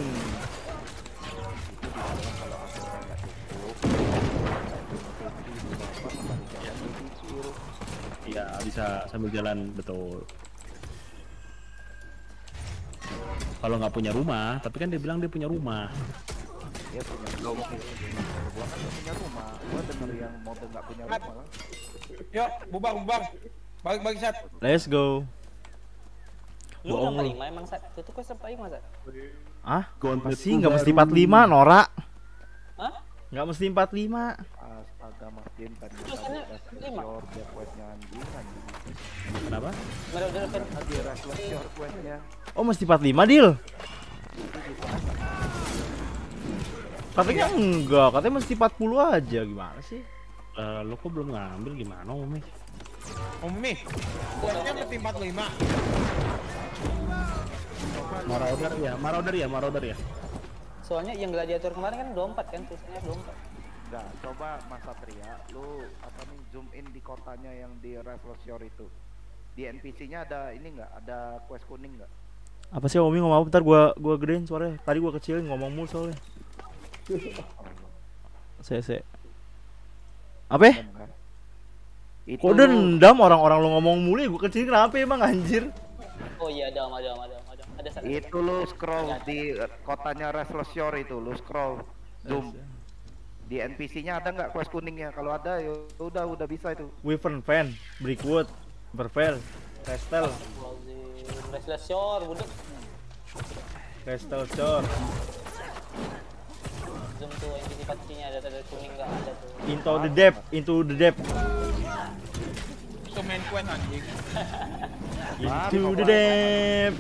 Iya, bisa sambil jalan, betul. Kalau nggak punya rumah, tapi kan dia bilang dia punya rumah. Dia punya rumah. Gua kan nggak punya rumah. Gua denger yang mode nggak punya rumah lah. Yuk, bubar bubar. Balik-balik set. Let's go. Lu Bohong udah lu. lima emang Sat? Itu quest apa lima Sat? Ah, Gauntlet pasti nggak mesti baru. empat puluh lima, Nora. Hah? Nggak mesti empat puluh lima. Astaga Mas Dim tadi Tulisannya lima. short dia questnya anjing anjing. Kenapa? Marauder kan Tadi restless short questnya. Oh, mesti empat puluh lima, Dil. Katanya enggak, katanya mesti empat puluh aja. Gimana sih? Eh, lo kok belum ngambil gimana, Umi? Umi. Kuatnya mesti empat puluh lima. Marauder ya, Marauder ya, Marauder ya. soalnya yang gladiator kemarin kan dua puluh empat kan, tulisannya dua puluh empat. Enggak, coba Mas Satria, lu apa nih zoom in di kotanya yang di Restless Shore itu. Di N P C-nya ada ini enggak? Ada quest kuning enggak? Apa sih Omi ngomong apa? Bentar gua gua gedein suaranya. Tadi gua kecilin ngomong mulu soalnya. Se se. Apa? ya? Kan? Itu Kok dendam orang-orang lu ngomong mulu ya? Gua kecilin kenapa emang anjir? Oh iya, ada ada ada ada ada Sat. itu lu scroll di uh, kotanya Restless Shore itu, lu scroll zoom. Di N P C-nya ada nggak quest kuningnya? Kalau ada ya udah udah bisa itu. Wyvern Fan, Brickwood, Bervel, Restel, Restless Shore, budek. Restel Shore, Zoom tuh N P C pastinya ada tanda kuning nggak ada tuh. Into the Depth, Into the Depth, Itu main quest anjing. Into the Depth,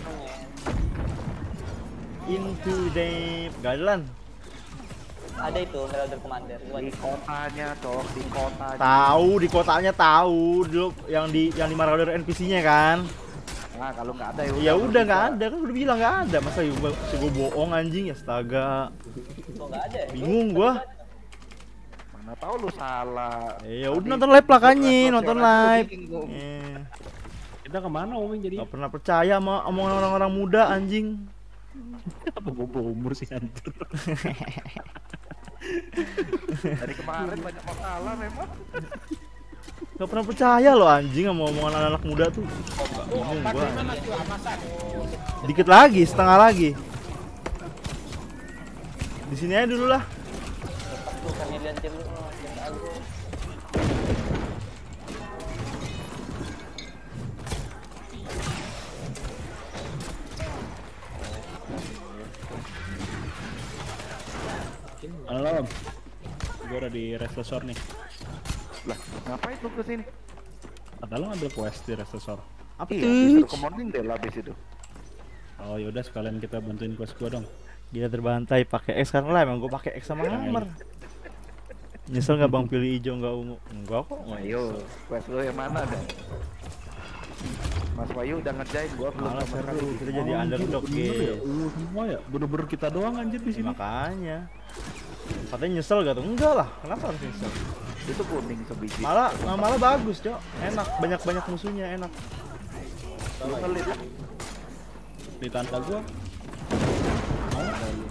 Into the Depth, gak ada lan. Ada itu Marauder Commander. Di kotanya, cok, di kotanya. Tahu di kotanya tahu dulu yang di yang di Marauder N P C-nya kan. Nah, kalau nggak ada ya Ya udah nggak bisa. ada kan udah bilang nggak ada. Masa gua gua bohong anjing, astaga. Kok nggak ada? ya? Bingung gua. Mana tahu lu salah. Eh, ya udah Tadi nonton live lah kanye, Restless nonton Shore aja live. bikin gua. Eh, Kita kemana, Umi jadi? nggak pernah percaya sama omongan orang-orang muda anjing. Apa gue umur sih anjir? Dari kemarin banyak masalah memang. Gak pernah percaya loh anjing sama omongan anak-anak muda tuh. Bingung empat puluh gua. lima masih lama Sat. Dikit lagi, setengah lagi. Di sini aja dulu lah. Tuh kami lihat tim lu. oh, yang tahu. Halo, gue udah di Restless Shore nih. Lah, ngapain lu kesini? Kata lo ngambil quest di Restless Shore. Apa Iya, tuh? disuruh ke morning deh lah habis itu. Oh yaudah sekalian kita bantuin quest gue dong. Dia terbantai pakai X kan lah, emang gua pakai X sama hammer. Nyesel nggak bang pilih hijau nggak ungu? Enggak kok. Ayo, quest lu yang mana dah? Mas Wayu udah ngerjain, gua belum Malah sama seru, sekali. kita jadi underdog Bener ya, guys. lu semua ya, bener-bener kita doang anjir di Ya, sini. makanya. Katanya nyesel gak tuh? Enggak lah, kenapa harus nyesel? Itu kuning sebiji. Malah nah, malah bagus, Cok. Enak, banyak-banyak musuhnya, enak. Lu ngelit. Di tanda gua. Mau?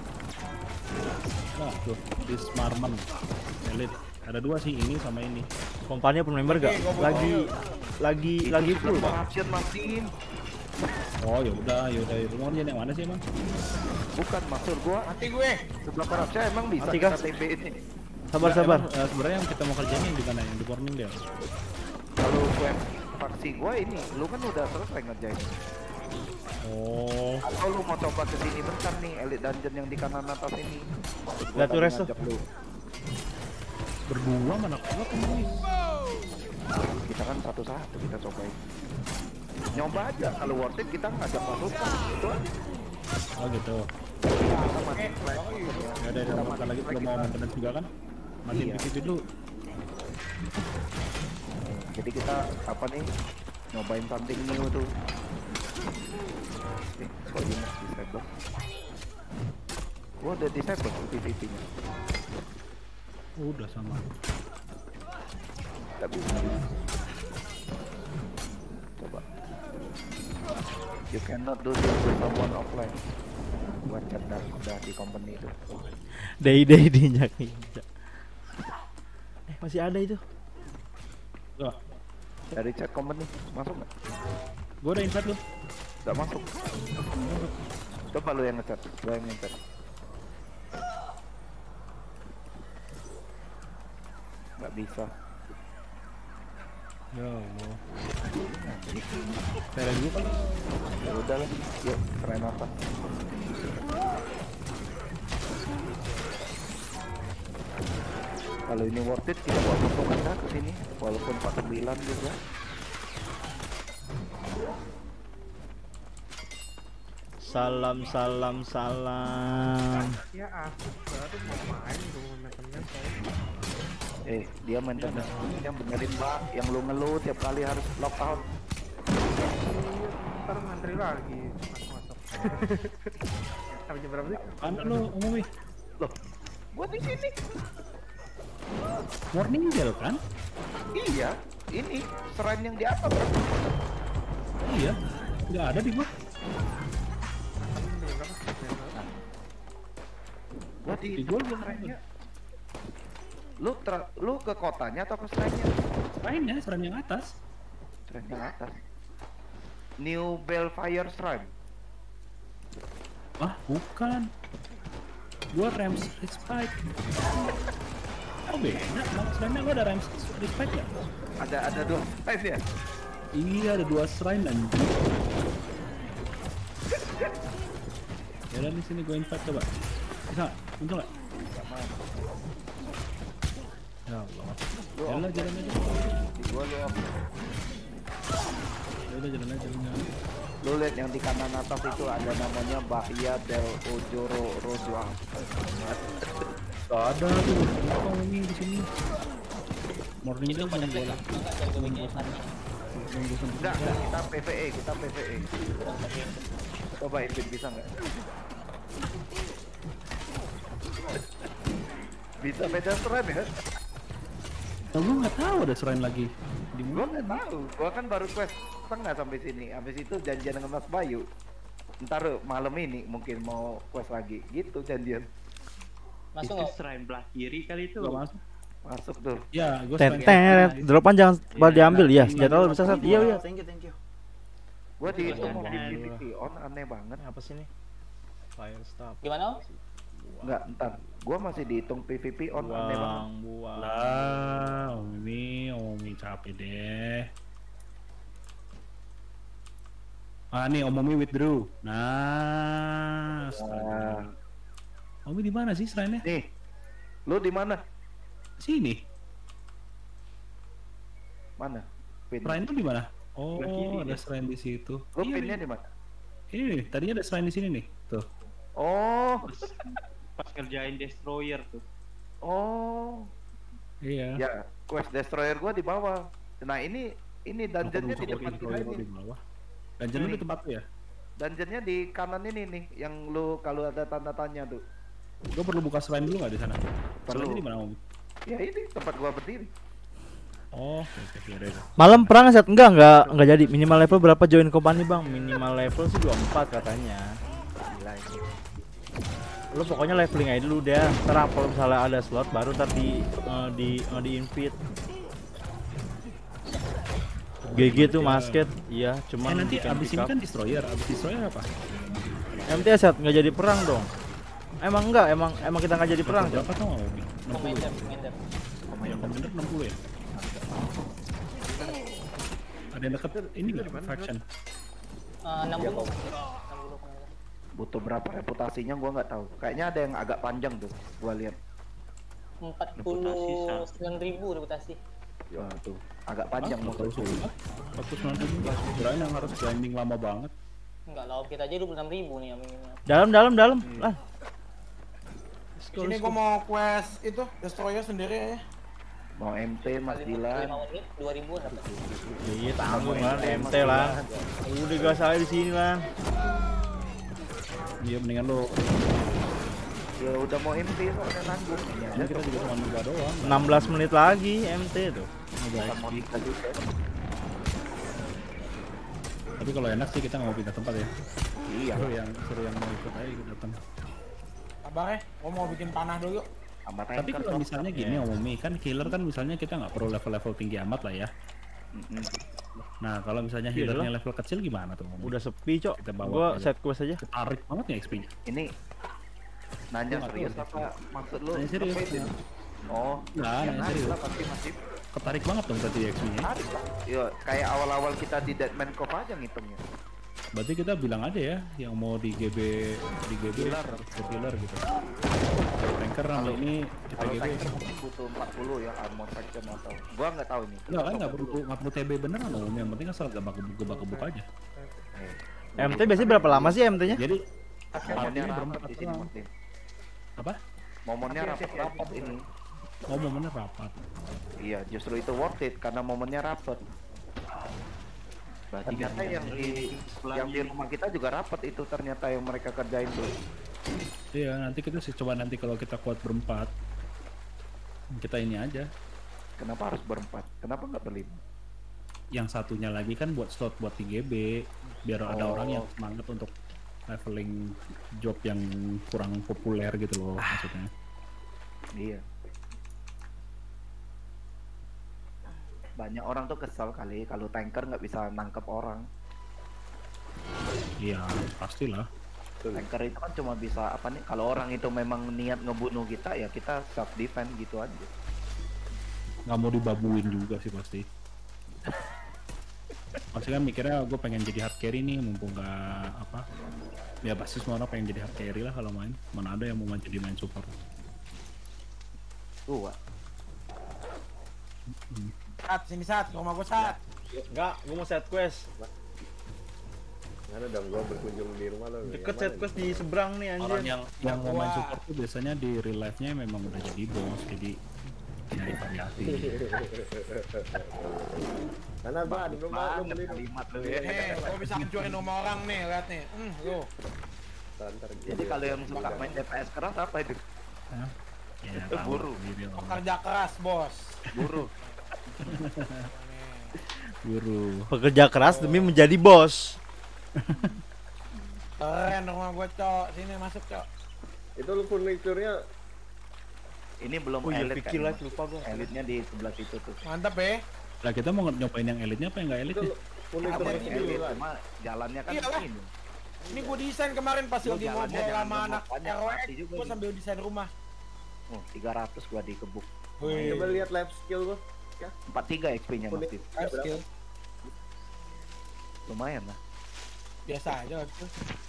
Nah tuh, di Smarman, Elite. Ada dua sih, ini sama ini. Kompannya pun member gak? Oke, gua mau Lagi lagi Itu lagi sudah full, Pak. corruption Martin. Oh yaudah, yaudah, lu mau yang mana sih emang? Bukan maksud gua Mati gue. sebelah corruption emang bisa Mati, kita Kak. T B ini. Sabar, Nggak, sabar. emang, eh, sebenarnya yang kita mau kerjain yang di mana? Yang di warning dia. Kalau quest faksi gua ini, lu kan udah selesai ngerjain. Oh, Atau lu mau coba ke sini bentar nih, Elite Dungeon yang di kanan atas ini. Maksud gua Lihat tuh, tadi Resto. ngajak lu. berdua mana kuat ini? Kita kan satu-satu kita cobain. Nyoba aja, kalau worth it kita ngajak pasukan. Itu aja. Oh gitu. Kita mati flag. Ya ada yang bentar lagi belum mau maintenance juga kan? Matiin Iya. P V P dulu. Jadi kita apa nih? Nyobain something new tuh. Eh, kok ini disable? Gua udah disable P V P-nya. Oh, udah sama. Gak bisa. Coba. You cannot do this with someone offline. Buat cerdas udah di company itu. Day day diinjak injak. Eh masih ada itu. Tuh, Dari chat company masuk nggak? gua udah invite lu. Nggak masuk. Coba lu yang ngechat, lu yang ngechat. Nggak bisa. Ya Allah. Saya dulu kan. Ya udah lah, yuk keren apa? Kalau ini worth it kita buat potongan dah ke sini, walaupun empat puluh sembilan juga. Salam salam salam. Ya aku baru mau main tuh maintenance saya. Eh, dia maintenance yang benerin bug, yang lu ngeluh tiap kali harus lockdown. Ntar ngantri lagi masuk-masuk. Sampai jam berapa sih? Mana lu umumi? Loh, gua di sini. Morning Gel kan? Iya, ini serain yang di atas bro. Iya. Nggak ada di gua. Jam berapa? Jam berapa? Gua di Di gua belum serainnya. Lu ter- lu ke kotanya atau ke serainnya? Serainnya, serain yang atas. Serain yang atas. New Balefire Shrine. Ah, bukan. Gua Rams Respite. Oh beda, nama serainnya gua ada Rams Respite ya? Ada ada dua shrine ya? Iya, ada dua shrine anjing. Ya udah di sini gua invite coba. Bisa nggak? Muncul nggak? Ya Allah. Jalan aja, jalan aja. Di gua lu apa? Ya udah jalan aja, jalan aja. Lu lihat yang di kanan atas itu ada namanya Bahia del Ojoro Rojoa. Gak ada tuh. Kenapa ini di sini? Morning Itu itu pada belum boleh. backup enggak jago-jagonya tadi. Nunggu sampai Enggak, enggak, kita P V E, kita P V E. Coba invite bisa nggak? Bisa beda shrine ya? Nah, gua nggak tahu ada shrine lagi. Di Gua mana? nggak tahu, gua kan baru quest setengah sampai sini. Habis itu janjian dengan Mas Bayu. Ntar malam ini mungkin mau quest lagi, gitu janjian. Masuk Itu nggak? shrine belah kiri kali itu. Gak masuk. Masuk tuh. Ya, gua Ten shrine ten yang- dropan jangan pada Iya, diambil ya. iya. Senjata lo bisa set. Iya iya. Thank you thank you. Gua di itu Jangan. mau di P V P on aneh banget. Ini apa sih nih? Fire stop. Gimana? Om? Enggak, ntar. Gua masih dihitung P V P on aneh banget. Buang buang. Lah, Umi, Umi capek deh. Ah nih, Om Umi withdraw. Nah, Nah, Umi di mana sih shrine-nya? nih. Lu di mana? Sini. Mana? Pin. Shrine tuh di mana? Oh, Sebelah kiri, ada ya? shrine di situ. Lu Iya, pinnya nih. di mana? Ini nih, tadinya ada shrine di sini nih. Tuh. Oh, Pas ngerjain destroyer tuh. oh. Iya. Ya, quest destroyer gua di bawah. Nah, ini ini dungeonnya di depan kita di ini. bawah. Dungeon lu Ini. di tempat lu ya? Dungeonnya di kanan ini nih, yang lu kalau ada tanda tanya tuh. Gua perlu buka shrine dulu nggak di sana? Perlu. Shrine di mana, Om? Ya ini tempat gua berdiri. Oh, oke, oke, ya udah, ya udah. Malam perang set enggak enggak enggak jadi. Minimal level berapa join company bang? Minimal level sih dua puluh empat katanya. Gila ini. Lu pokoknya leveling aja dulu deh. Ntar kalau misalnya ada slot baru ntar di eh, di eh, di invite. G G tuh masket, iya Eh cuman nanti di abis pick ini up. kan destroyer, abis destroyer apa? M T S set nggak jadi perang dong. Emang enggak, emang emang kita nggak jadi perang, Cok. Berapa tau nggak, Umi? enam puluh. Commander, commander. Yang commander enam puluh ya? Ada yang deket ini nggak? Faction. Eh, enam puluh. enam puluh commander. Butuh berapa reputasinya gua nggak tahu. Kayaknya ada yang agak panjang tuh, gua lihat. empat Reputasi, puluh Sal. sembilan ribu reputasi. Ya tuh, agak panjang Empat menurut puluh sembilan ribu. Kirain yang harus grinding lama banget. Enggak, lawan kita aja dua puluh enam ribu nih yang minimum. Dalam dalam dalam. Lah. Sini gua mau quest itu destroyer sendiri ya. Mau M T Mas Dilan. lima menit dua ribu dapat. Iya tanggung lah M T lah. Udah gas aja di sini lah. Iya mendingan lo. Ya udah mau M T soalnya nanggung. Ini Ini aja kita juga cuma nunggu doang. enam belas menit lagi M T tuh. bukan mau nikah juga. Tapi kalau enak sih kita nggak mau pindah tempat ya. Iya. Suruh yang suruh yang mau ikut aja ikut datang. Sabar ya, gua mau bikin panah dulu. Sama Tapi tanker kalau toh. misalnya gini Om Umi, kan killer kan misalnya kita nggak perlu level-level tinggi amat lah ya. Mm-mm. Nah kalau misalnya Iya, healernya level kecil gimana tuh Om Umi? Udah sepi, Cok. Kita bawa Gua aja. set quest aja. Tarik banget ya X P-nya. Ini nanya Gua nggak serius tahu. apa maksud lu? Nanya serius. Apa itu? Oh, Nah, ya nanya narik serius. lah pasti masih Ketarik banget dong berarti X P-nya. narik lah. Iya, kayak awal-awal kita di Deadman Cove aja ngitungnya. Berarti kita bilang aja ya yang mau di G B di G B Healer. ke healer gitu. Tanker Kalau- ini kita Kalau G B. tanker mungkin butuh empat puluh ya armor section atau gua nggak tahu ini. Enggak kan nggak perlu nggak perlu T B beneran Om, yang penting asal gebak gebuk gebak gebuk aja. Eh, M T biasanya berapa lama sih M T-nya? Jadi momennya artinya rapat berempat di sini doang. Martin. apa? Momennya rapat-rapat ini. Oh momennya rapat. Iya, justru itu worth it karena momennya rapat. Berarti Ternyata yang di yang di rumah kita juga rapat itu ternyata yang mereka kerjain tuh. Iya nanti kita sih coba nanti kalau kita kuat berempat kita ini aja. Kenapa harus berempat? Kenapa nggak berlima? Yang satunya lagi kan buat slot buat di G B biar ada Oh. orang yang semangat untuk leveling job yang kurang populer gitu loh maksudnya. Iya. Banyak orang tuh kesal kali kalau tanker nggak bisa nangkep orang. Iya pastilah. Tanker itu kan cuma bisa apa nih? Kalau orang itu memang niat ngebunuh kita ya kita self defense gitu aja. Nggak mau dibabuin juga sih pasti. Pasti kan mikirnya gue pengen jadi hard carry nih mumpung nggak apa. Ya pasti semua orang pengen jadi hard carry lah kalau main. Mana ada yang mau jadi main support. Tuh, Wak. Saat sini saat, ke rumah gua saat. Enggak, gua mau set quest. Mana dong gua berkunjung di rumah lo. Deket set quest di seberang nih anjir. Orang yang yang mau main Wah. support tuh biasanya di real life-nya memang udah jadi bos jadi nyari variasi. Mana ban, lu ban, lu beli Kalimat lu ya. Heh, gua bisa hancurin rumah orang nih, lihat nih. Hmm, lu. Ntar Jadi kalau yang suka main D P S keras apa itu? Hah? Ya, Itu tahu buru. sendiri lah. Pekerja keras, bos. Buru. Buru. Pekerja keras demi menjadi bos. Keren rumah gua, Cok. Sini masuk, Cok. Itu lu furniturnya Ini belum Oh iya, elit pikir kan? live lupa gua. Elitnya di sebelah situ tuh. Mantap ya. Nah kita mau nyobain yang elitnya apa yang nggak elit itu nih? furnitur Apa itu ini? dulu Elit kan. cuma jalannya kan Iyalah. ini. Ini gua desain kemarin pas Lu lagi jalannya ngobrol jangan sama anak banyak, R W X, mati juga gua ini. sambil desain rumah. Oh, tiga ratus gua dikebuk. Wih, Coba lihat life skill gua. empat puluh tiga X P-nya Furnitur masih. life skill. Lumayan lah. Biasa aja itu.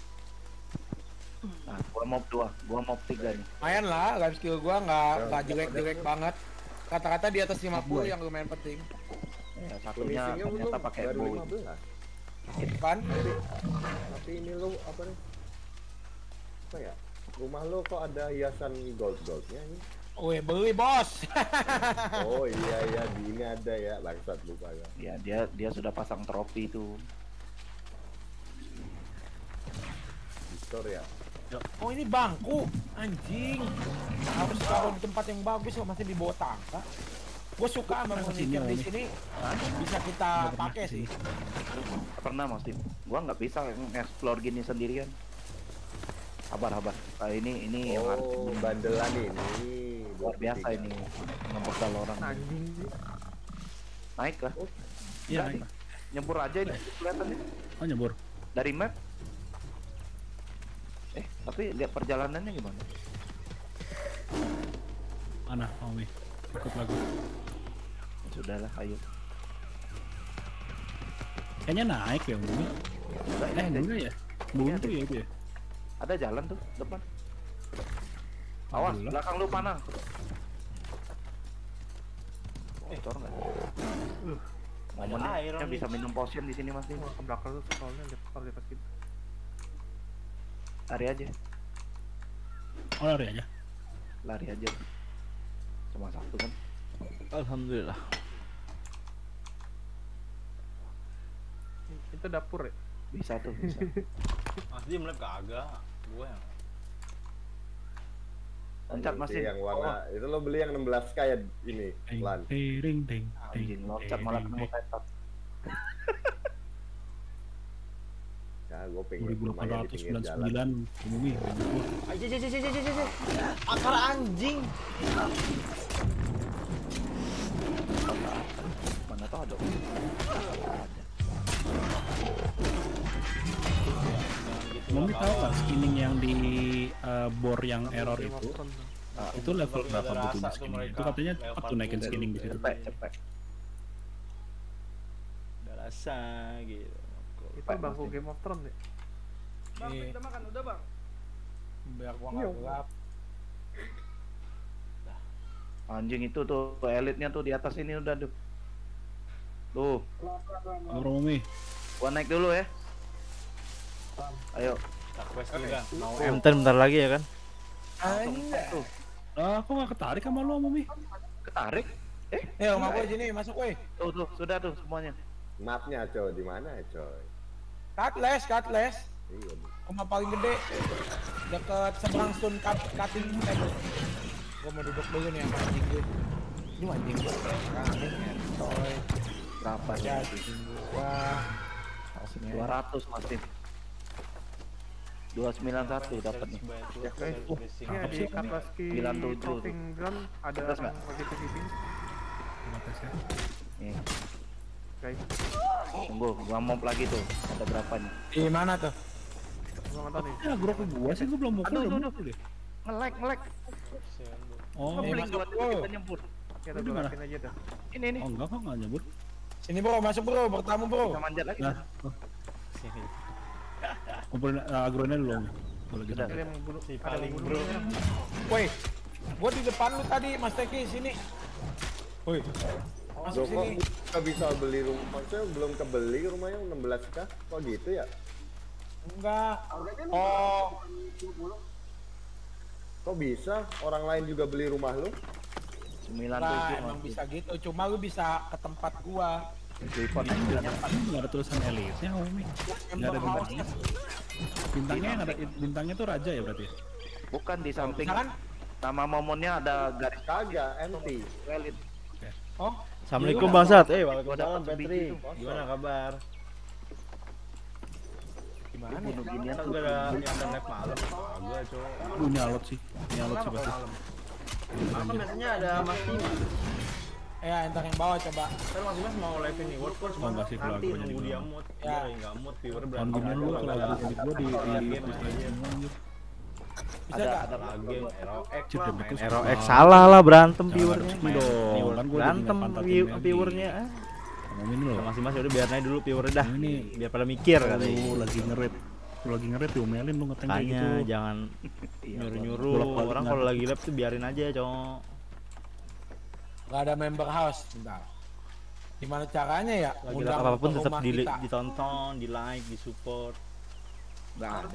Nah, gua mob dua, gua mob tiga nih. Lumayan lah, life skill gua nggak nggak jelek-jelek banget. Kata-kata di atas lima puluh ya? yang lumayan penting. Ya, satunya Finishingnya belum ternyata pakai baru bow. lima belas. Kan? Tapi ini lu apa nih? Apa ya? Rumah lu kok ada hiasan gold-goldnya ini? Wih, beli bos. Oh iya iya di ini ada ya, bangsat lupa ya. Ya, dia dia sudah pasang trofi itu. Victor ya. Oh ini bangku, anjing. Harus taruh di tempat yang bagus kok masih di bawah tangga. Gue suka sama furniture di sini. Bisa kita pakai sih. Pernah Mas Tim? Gua nggak bisa nge-explore gini sendirian. Sabar, sabar. Ah, ini ini yang harus Oh, bandelan ini. luar biasa ini ngebekal orang. Naik lah. Iya. Udah, naik. Nyebur aja ini kelihatan nih. Oh nyebur. Dari map. Eh, tapi lihat perjalanannya gimana? Mana Omi? Ikut lagu. Sudahlah, ayo. Kayaknya naik ya Omi. Udah, Eh ini enggak ya? Buntu ya itu ya? ada jalan tuh depan. Awas, Alhamdulillah. belakang lu panang. Bocor nggak? Ada Momennya air, Om. bisa minum potion di sini Mas Tim. Ke belakang tuh soalnya lihat kalau di atas kita. Lari aja, Oh lari aja. lari aja. Cuma satu kan. Alhamdulillah. Itu dapur ya? Bisa tuh, bisa. Mas dia melep kagak. Gua yang Loncat Nanti masih. yang warna itu lo beli yang enam belas K ya ini Ding lan. ding ding Anjing loncat malah ketemu setan. Ya gue pengen dua ribu delapan rumahnya di ratus pinggir sembilan puluh jalan. sembilan Bumi. aja aja aja aja aja. Akar anjing. Mana tahu ada. Bumi tahu nggak skinning yang di uh, bor yang error itu? Ah, Itu level Kalau berapa nggak ada butuh rasa tuh skinning? mereka, Itu katanya level cepat tuh naikin empat puluh. skinning di situ. cepet, cepet. Udah rasa gitu. Itu bangku Game of Thrones ya? Bang, Iya. udah makan, udah bang. Biar gua nggak gelap. Anjing itu tuh elitnya tuh di atas ini udah tuh. Tuh, Bro Bumi. gua naik dulu ya. Ayo. Tak quest dulu kan. Mau M sepuluh bentar lagi ya kan? Tuh, Ah, aku nggak ketarik sama lo Bumi. ketarik. Eh, Eh, rumah gue sini, masuk weh. tuh tuh, sudah tuh semuanya. Mapnya coy di mana ya coy? Cutlass, cutlass. Iya. Rumah paling gede. Deket seberang stun cut, cutting table. Gue mau duduk dulu nih sama anjing gue. Ini anjing gue. Kangen ya, coy. Berapa Ya, sih? wah. dua ratus masih. dua sembilan satu dapat nih. Iya di Katlaski sembilan puluh tujuh. Proving Ground ada Terus nggak? yang lagi positif. Nih, Guys, tunggu, gua mob lagi tuh. Ada berapa nih? Di mana tuh? gua nggak tahu nih. Ya, gua ke gua sih gua belum mukul, Aduh, udah aduh, mukul deh. Nge-lag, nge-lag. Oh, Ngebling masuk, gua bro. tiba nyempur. Kita Lu di mana? golakin aja dah. Ini nih. oh enggak kok nggak nyebut. Sini bro, masuk bro, bertamu bro. Kita manjat lagi. Nah, oh. Kumpulin uh, agronya dulu. Om. Kalau gitu. Udah. Ada yang mau bunuh, Si ada paling yang bro. bunuh ya. Woi, gua di depan lu tadi, Mas Teki, sini. Woi, masuk Loh, kok sini. nggak bisa beli rumah? Maksudnya belum kebeli rumahnya enam belas K? Kok gitu ya? Enggak. Oh, Kok bisa orang lain juga beli rumah lu? sembilan lah, tujuh emang masih. bisa gitu. Cuma lu bisa ke tempat gua. Report Ini aja. nggak ada, nggak ada tulisan elitnya Umi. Nggak ada Ember bintangnya. Bintangnya yang ada bintangnya tuh raja ya berarti. Bukan di samping Misalkan, nama momonnya ada garis Kagak, empty. elit. oh, Assalamualaikum Bang Sat. Eh, Gua waalaikumsalam dapat sebiji Patrick. tuh. Gimana kabar? gimana ya? Bunuh ginian Kan tuh. gak ada yang ada live malam. Kagak, cowok. Aduh nyalot sih. Nyalot sih pasti. Apa biasanya ada Mas Dimas? Ya, entar yang bawah coba. Kan Mas Dimas mau live ini world course Oh, enggak sih, kalau nanti agronya nunggu di dia bawah. mood. Ya. Dia lagi enggak mood, viewer Tahun berantem gini lu aja, kalau ada- ada gua di ada di game PlayStation aja. semua, anjir. Bisa Ada nggak? ada Ada game Hero X Cip, lah, game main itu Hero semua. X salah lah berantem Jangan viewernya. resmi Main dong, viewer- kan gua jadi berantem ngepantatin view- Meldi. viewernya. ah. Ngomongin lu. Sama Mas udah biarin aja dulu viewernya dah. Ini Biar pada mikir katanya. Lu lagi ngerit. Lu lagi ngerit diomelin lu ngeteng kayak Makanya gitu. jangan Iya, nyuruh-nyuruh. bolak-balik Orang ngadep. kalau lagi live tuh biarin aja, cowok. Nggak ada member house. Bentar. Gimana caranya ya? Lagi Undang live apapun ke tetap rumah di, kita. ditonton, di like, di support. Nggak ada.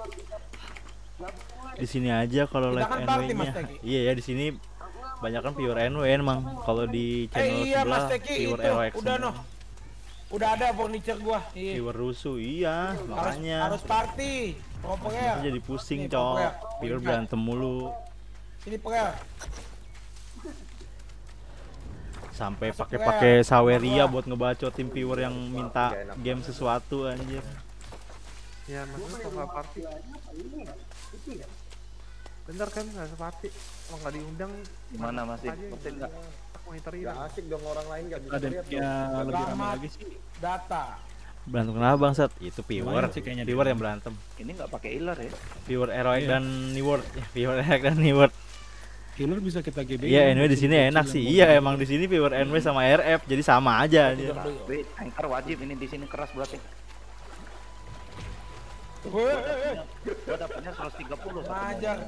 Di sini aja kalau Kita live kan N party, Mas W-nya. Teki. Iya ya di sini banyak kan viewer N W emang. Kalau di channel Eh iya Mas sebelah Teki viewer itu R O X udah semua. noh. Udah ada furniture gua. Iya. Viewer rusuh, iya Harus, makanya. harus party. Proper. Jadi pusing, Nih, cowok. pokoknya. Viewer Ingat. berantem mulu. Sini per. Sampai Masuk pakai-pakai ya. Saweria Gua. buat ngebacotin viewer yang minta game sesuatu anjir. Ya, maksudnya kalau nggak party. Bentar kan nggak separty. Kalau nggak diundang, Gimana masih? aja Penting gitu. nggak? Monitor Gak hilang. asik dong orang lain gak bisa Ada lihat yang dong. lebih ramai Selamat lagi sih. data. Berantem kenapa bangsat? Itu viewer. Lumayan sih kayaknya Viewer dia. yang berantem. Ini nggak pakai ilar ya? Viewer R O X Iya. dan New World. Ya, viewer R O X dan New World. Healer bisa kita G B. Iya, N W di sini enak sih. Iya, emang di sini viewer N W sama R F jadi sama aja anjir. Tapi anchor wajib ini di sini keras berarti. Woi, woi, woi. Gua dapatnya seratus tiga puluh. Majar.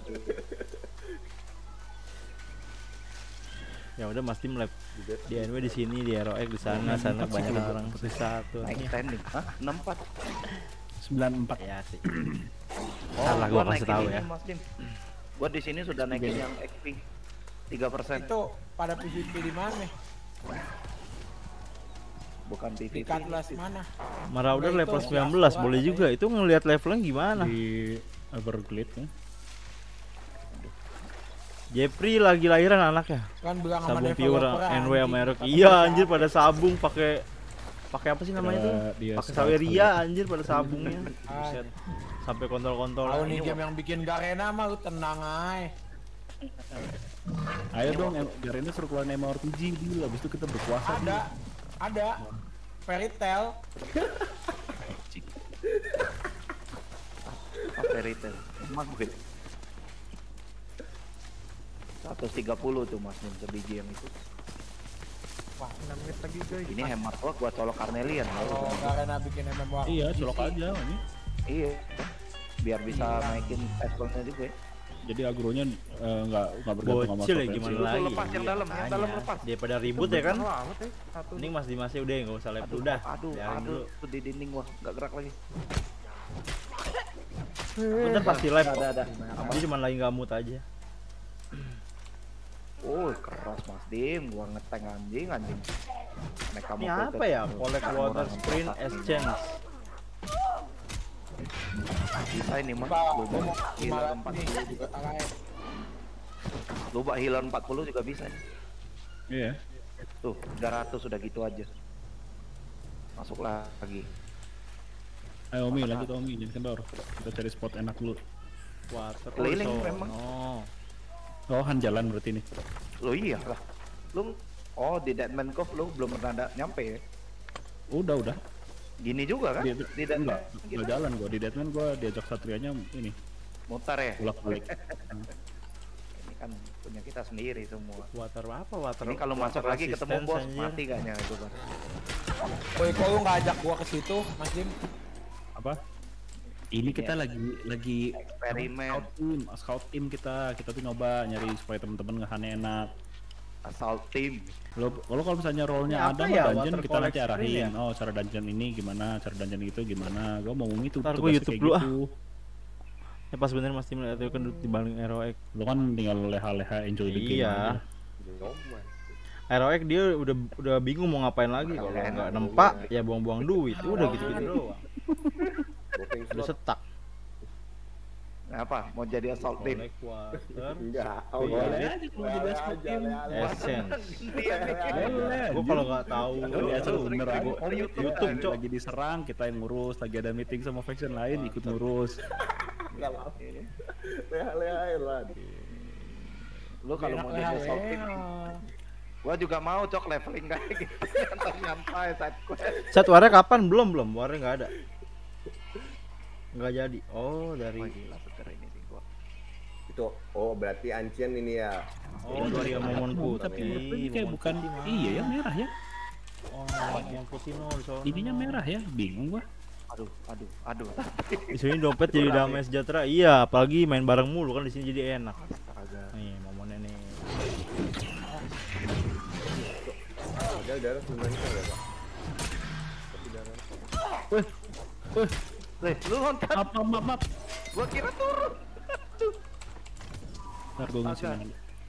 Ya udah Mas Tim live di N W di sini, di R O X di sana, sana banyak orang susah tuh. Naik standing. Hah? enam empat. sembilan empat. Ya sih. Oh, Salah gua kasih naikin tahu ini, ya. Mas Dim. Gua di sini sudah naikin yang X P tiga persen. Itu pada P V P di mana? Bukan P V P. Di Cutlass mana? Marauder Itu level Jasper sembilan belas boleh katanya. juga. Itu ngelihat levelnya gimana? Di Everglade ya. Jeffrey lagi lahiran anaknya. Kan bilang sama Sabung pure developer, N W anjing. sama Erok. Kata Iya siapa? anjir pada sabung pakai pakai apa sih namanya itu? Kira dia Pakai scout saweria anjir pada sabungnya. Ah, Buset. Sampai kontol-kontol. Kalau nih game yang bikin Garena mah lu tenang aja. Ayo dong, em- Garena suruh keluarin M M O R P G dulu, habis itu kita berkuasa. Ada, ada. Fairy Tail. Apa retail? Mas gue. seratus tiga puluh tuh Mas Dim sebiji yang itu. Wah, enam menit lagi guys. Ini hemat gua gua colok Carnelian. Kalau Garena bikin M M O R P G Iya, colok sih. aja ini. Iya. Biar bisa naikin responnya juga ya. Jadi agronya eh, nggak nggak bergantung sama Bocil ya potensi. gimana Lu lagi? lepas yang dalam, yang dalam Makanya. lepas. Daripada ribut ya kan? Mahal banget ya, satu. Mending Mas Dimasnya udah nggak usah lep Aduh, udah. aduh, Biarin aduh, dulu. tuh di dinding gua nggak gerak lagi. Bentar pasti live kok. Ada, ada. Dia cuma lagi nggak mood aja. Oh, keras Mas Dim, gua ngeteng anjing anjing. Mereka Ini apa ya? Collect water sprint exchange. Bisa ini mah. Pak, Lu gua mau healer gimana empat nih? puluh juga. Alay. Lu bak healer empat puluh juga bisa. Iya. Tuh, tiga ratus udah gitu aja. Masuk lagi. Ayo Omi, lanjut Omi, jangan kendor. Kita cari spot enak dulu. Water Keliling oh, memang. Oh. Oh, Han jalan berarti nih. Lo iya lah. Lu oh di Deadman Cove lu belum pernah ada nyampe ya? Udah, udah. Gini juga kan? Di, Di Deadman enggak, enggak jalan gua. Di Deadman gua diajak satrianya ini, mutar ya? bolak-balik. Ini kan punya kita sendiri semua. Water apa? Water. Ini kalau masuk water lagi ketemu resistance, bos anjir. mati kayaknya itu kan. Woi, kok lu nggak ajak gua ke situ, Mas Dim? Apa? Ini kita lagi lagi Eksperimen. scout team, scout team kita. Kita tuh nyoba nyari supaya temen-temen ngehannya enak. Assault team. Lo kalau kalau misalnya role-nya Ini ada apa mah ya? dungeon Water kita nanti collect arahin. screen ya? Oh, cara dungeon ini gimana, cara dungeon itu gimana. Gua mau ngomong itu Ntar gua tugasnya YouTube kayak dulu ah. gitu. Ya pas bener Mas Tim lihat itu kan dibanding Heroic. Lo kan tinggal leha-leha enjoy the game Iya. aja. Nyoman. Heroic dia udah udah bingung mau ngapain lagi kalau nggak nempak ya buang-buang duit. Udah gitu-gitu doang. Booking Udah slot. setak. Nah, apa? Mau jadi assault team? Collect water. Enggak. Iya. Oh, boleh. Boleh aja kalau jadi Boleh scout aja, team. boleh. Essence. Boleh. Gua kalau nggak tahu Oh, ya, tuh, bener aja. gua- Oh, YouTube, YouTube, Cok. lagi diserang, kita yang ngurus, lagi ada meeting sama faction lain, ikut ngurus. Enggak mau. Leha-leha lah. Lu kalau mau jadi assault team, gua juga mau cok leveling kayak gitu. Nyantai-nyantai side quest. Set warnya kapan? Belum belum. Warnya nggak ada. Nggak jadi. Oh dari. Wah, gila seger ini sih gua. Itu oh berarti Ancient ini ya. Oh dari yang momon putih. Tapi menurut gue ini kayak Momon bukan, putih mah. iya ya merah ya. Oh momon putih no. di sono. Ininya merah ya, bingung gua. Aduh, aduh, aduh. Di sini dompet jadi damai sejahtera. Iya, apalagi main bareng mulu kan di sini jadi enak. Astaga. Nih momonnya nih. Padahal darah sembilan ya, Pak. Tapi darah. Weh, lu loncat. Apa map map? Gua kira turun. Ntar gua ngasih Agak. mana.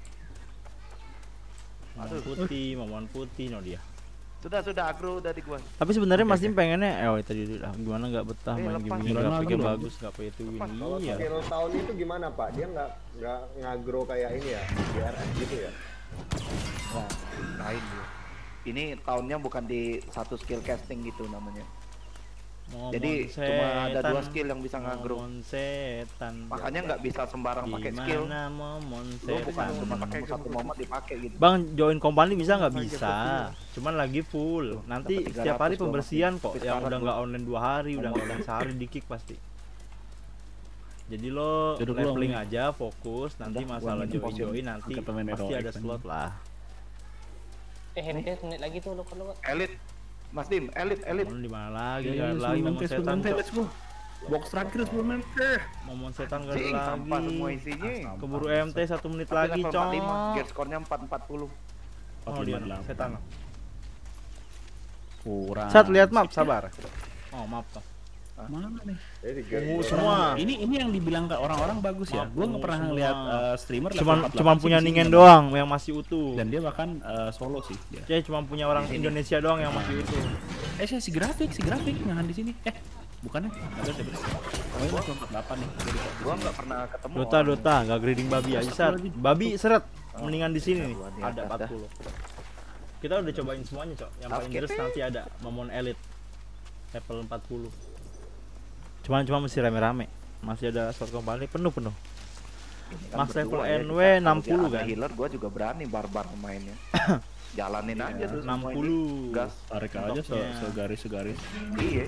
Momon putih, momon putih no dia. Sudah, sudah agro dari gua. Tapi sebenarnya Mas Tim pengennya, eh oh, tadi dulu lah, gimana nggak betah Eh, main lepas. game ini Jalan lagi grafiknya loh. bagus, nggak pay to win. Kalau Iya. skill tahun itu gimana Pak? Dia nggak nggak ngagro kayak ini ya, D R S gitu ya? Wah, lain dia. Ini tahunnya bukan di satu skill casting gitu namanya. Momon Jadi cuma ada setan, dua skill yang bisa ngagro. Momon setan. Makanya nggak bisa sembarang pakai skill. Gimana momon Lu bukan setan? cuma pakai satu momen dipakai gitu. Bang, join company bisa nggak bisa? Cuman lagi full. Nanti dapat setiap hari tiga ratus gua pembersihan masih. kok. Tapi Yang sekarang udah gua- nggak online dua hari, udah nggak online sehari di kick pasti. Jadi lo Duduk dulu, leveling Om. aja, fokus. Nanti Udah, gua masalah minum join potion. join nanti Kita main pasti Heroic ada kan. slot lah. Eh, Heritage menit lagi tuh lupa lupa. Elit. Mas Dim, elit, elit. Momon di mana lagi? Ya, Gak ada lagi momon setan. Cok. let's go. Box terakhir sepuluh menit. Momon setan gak ada Cing, sampah semua lagi. isinya. Keburu M T satu menit Tapi lagi, level empat puluh lima, cok. gear score-nya empat ratus empat puluh. Oh dia setan. Kurang. Saat lihat map, sabar. Oh map tuh. Mana nih? Jadi Ungu guys, semua. Ini ini yang dibilang ke orang-orang bagus ya. Gua nggak pernah Semua. ngeliat eh, streamer level Cuman empat puluh cuman delapan punya sih di Ningen sini. doang yang masih utuh. Dan dia bahkan eh, solo sih dia. Dia cuma punya orang Indonesia doang yang masih utuh. Eh si si grafik, si grafik ngahan di sini. Eh, bukan ya? Ada sih. Oh, ini level empat puluh delapan nih. Dia di- di Gua sini. nggak pernah ketemu. Dota orang. Dota nggak grading babi aja Sat. Babi seret. Mendingan di sini nih. Gua di Ada atas empat puluh. Kita udah cobain semuanya, Cok. Yang paling Oke. terus nanti ada Momon Elite level empat puluh. Cuman cuma mesti rame-rame. Masih ada slot kembali penuh-penuh. Ini kan Max berdua level ya, N W kita- enam puluh kalau dia kan? ada healer gua juga berani barbar mainnya. Jalanin aja tuh enam semua ini. puluh. Gas. Tarik aja se Bloknya. segaris segaris. Iya.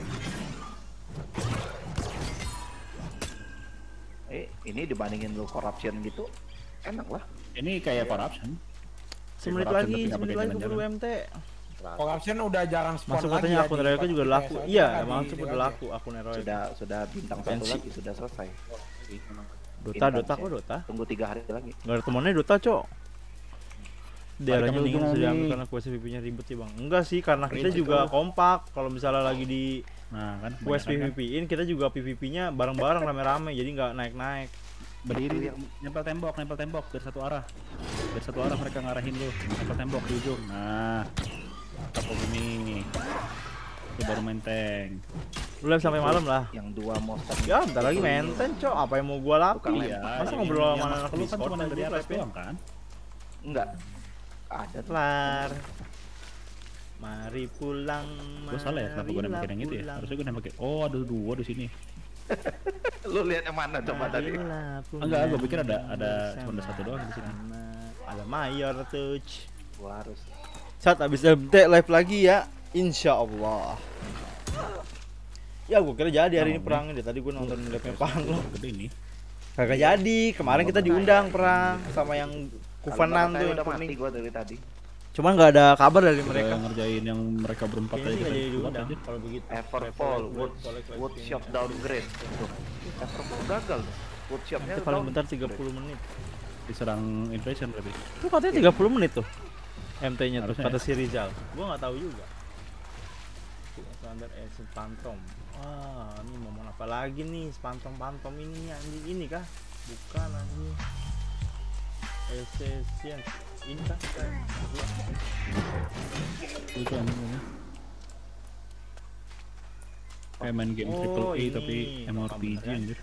Eh, ini dibandingin lu corruption gitu, enak lah. Ini kayak corruption. Semenit Corruption lagi, tapi nggak semenit pakai lagi jalan-jalan. sepuluh M T. Corruption udah jarang spawn Masuk lagi katanya ya akun di Heroic juga P laku. S O. Iya, Kan emang di- tuh di- udah laku akun Heroic. Sudah sudah bintang satu Pensi. lagi sudah selesai. Dota, Bintang Dota sih. kok Dota? Tunggu tiga hari lagi. Gak ada temennya Dota, Cok. Daerahnya Balik ke mendingan ujung sudah nih. karena quest P V P-nya ribet ya, Bang. Enggak sih, karena kita Ribet juga tuh. kompak. Kalau misalnya lagi di Nah, kan quest P kebanyakan V P-in, kita juga P V P-nya bareng-bareng rame-rame, jadi nggak naik-naik. kan berdiri nempel tembok, nempel tembok dari satu arah. Dari satu arah mereka ngarahin lu, nempel tembok di ujung. Nah, apa gini? Itu baru main tank. Lu live sampai malam lah. Yang dua monster. Ya, bentar lagi mainten, Cok. Apa yang mau gua Tukang lakuin? lempar. Masa Yang- ngobrol yang sama anak masuk lu kan Discord cuma yang dari aja, atas live-nya? doang kan? Enggak. Ada tuh. Kelar. Mari pulang. Gue salah ya, kenapa gue nembakin yang itu ya? Harusnya gue nembakin. Oh, ada dua di sini. Lu lihat yang mana coba tadi? Enggak, gue pikir ada ada cuma ada satu doang di sini. Ada mayor touch. Gua harus. Saat abis M T live lagi ya, insya Allah. Ya gue kira jadi hari ini perangnya deh. Tadi gue nonton live-nya Panglo. Gede ini. Kagak jadi. Kemarin kita diundang perang sama yang Kufanan Kalau tuh udah yang mati kuning. gua dari tadi. Cuman nggak ada kabar dari Mereka mereka. ngerjain yang mereka berempat Kayaknya aja sih nggak kita jadi pulang diundang aja. kalau begitu. Everfall, wood, wood shop downgrade. Tuh. Everfall gagal tuh. Wood shopnya Itu paling down. bentar tiga puluh menit. Diserang invasion berarti. Itu katanya tiga puluh menit tuh. M T-nya tuh Harusnya kata ya. si Rizal. Gua nggak tahu juga. Standar Ancient Phantom. Wah, ini momen apa lagi nih? Phantom Phantom ini anjing ini kah? Bukan anjing. Ascension. Ini kah? Itu yang namanya. Kayak main game Oh, triple A ini. tapi M R P G Bener, ya. anjir.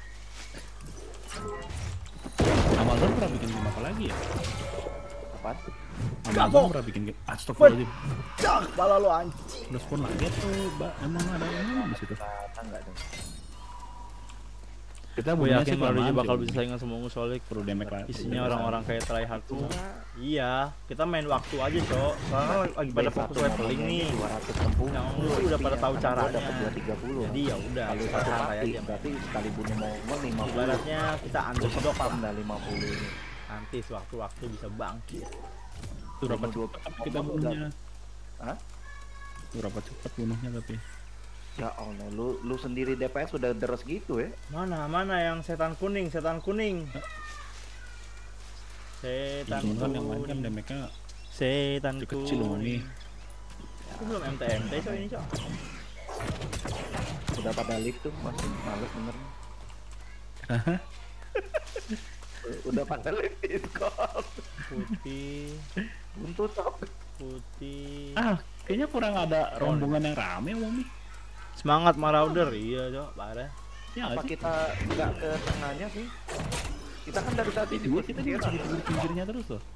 Amazon pernah bikin game apa lagi ya? Apaan? Amazon pernah bikin game. Astagfirullahaladzim. Cak, bala lu anjing. Udah spawn lagi tuh, Mbak. Emang ada yang mana di situ? Kata enggak dong. Kita Gue punya yakin sih kalau dia kelamaan bakal sih. bisa saingan sama Ungu soalnya Perlu damage lah. isinya orang-orang kayak tryhard semua. Iya, kita main waktu aja, Cok. Soalnya lagi pada fokus leveling nih. dua ratus enam puluh. Yang lu udah pada tahu caranya. Dapat dua ratus tiga puluh. Jadi ya udah, Kalau kita satu santai mati aja. berarti sekali bunuh momen lima puluh. Ibaratnya kita underdog lah. Udah lima puluh ini. Nanti sewaktu-waktu bisa bangkit. Itu berapa cepat kita bunuhnya? Hah? Itu berapa cepat bunuhnya tapi. Ya Allah, lu lu sendiri D P S udah deres gitu ya? Mana mana yang setan kuning, setan kuning. Setan Yang kan yang lain kan kuning. damage-nya Setan kecil loh kuning. nih. Itu belum M T M T Cok ini, Cok. Udah pada lift tuh, masih males bener. Udah pada lift Discord. Putih, Untuk top. putih. Ah, kayaknya kurang ada rombongan yang rame Wami. Semangat Marauder, iya, Cok, parah. Ya, Apa sih? kita nggak ke tengahnya sih? Kita kan dari tadi di Iya, kita di kita pinggir pinggirnya terus loh.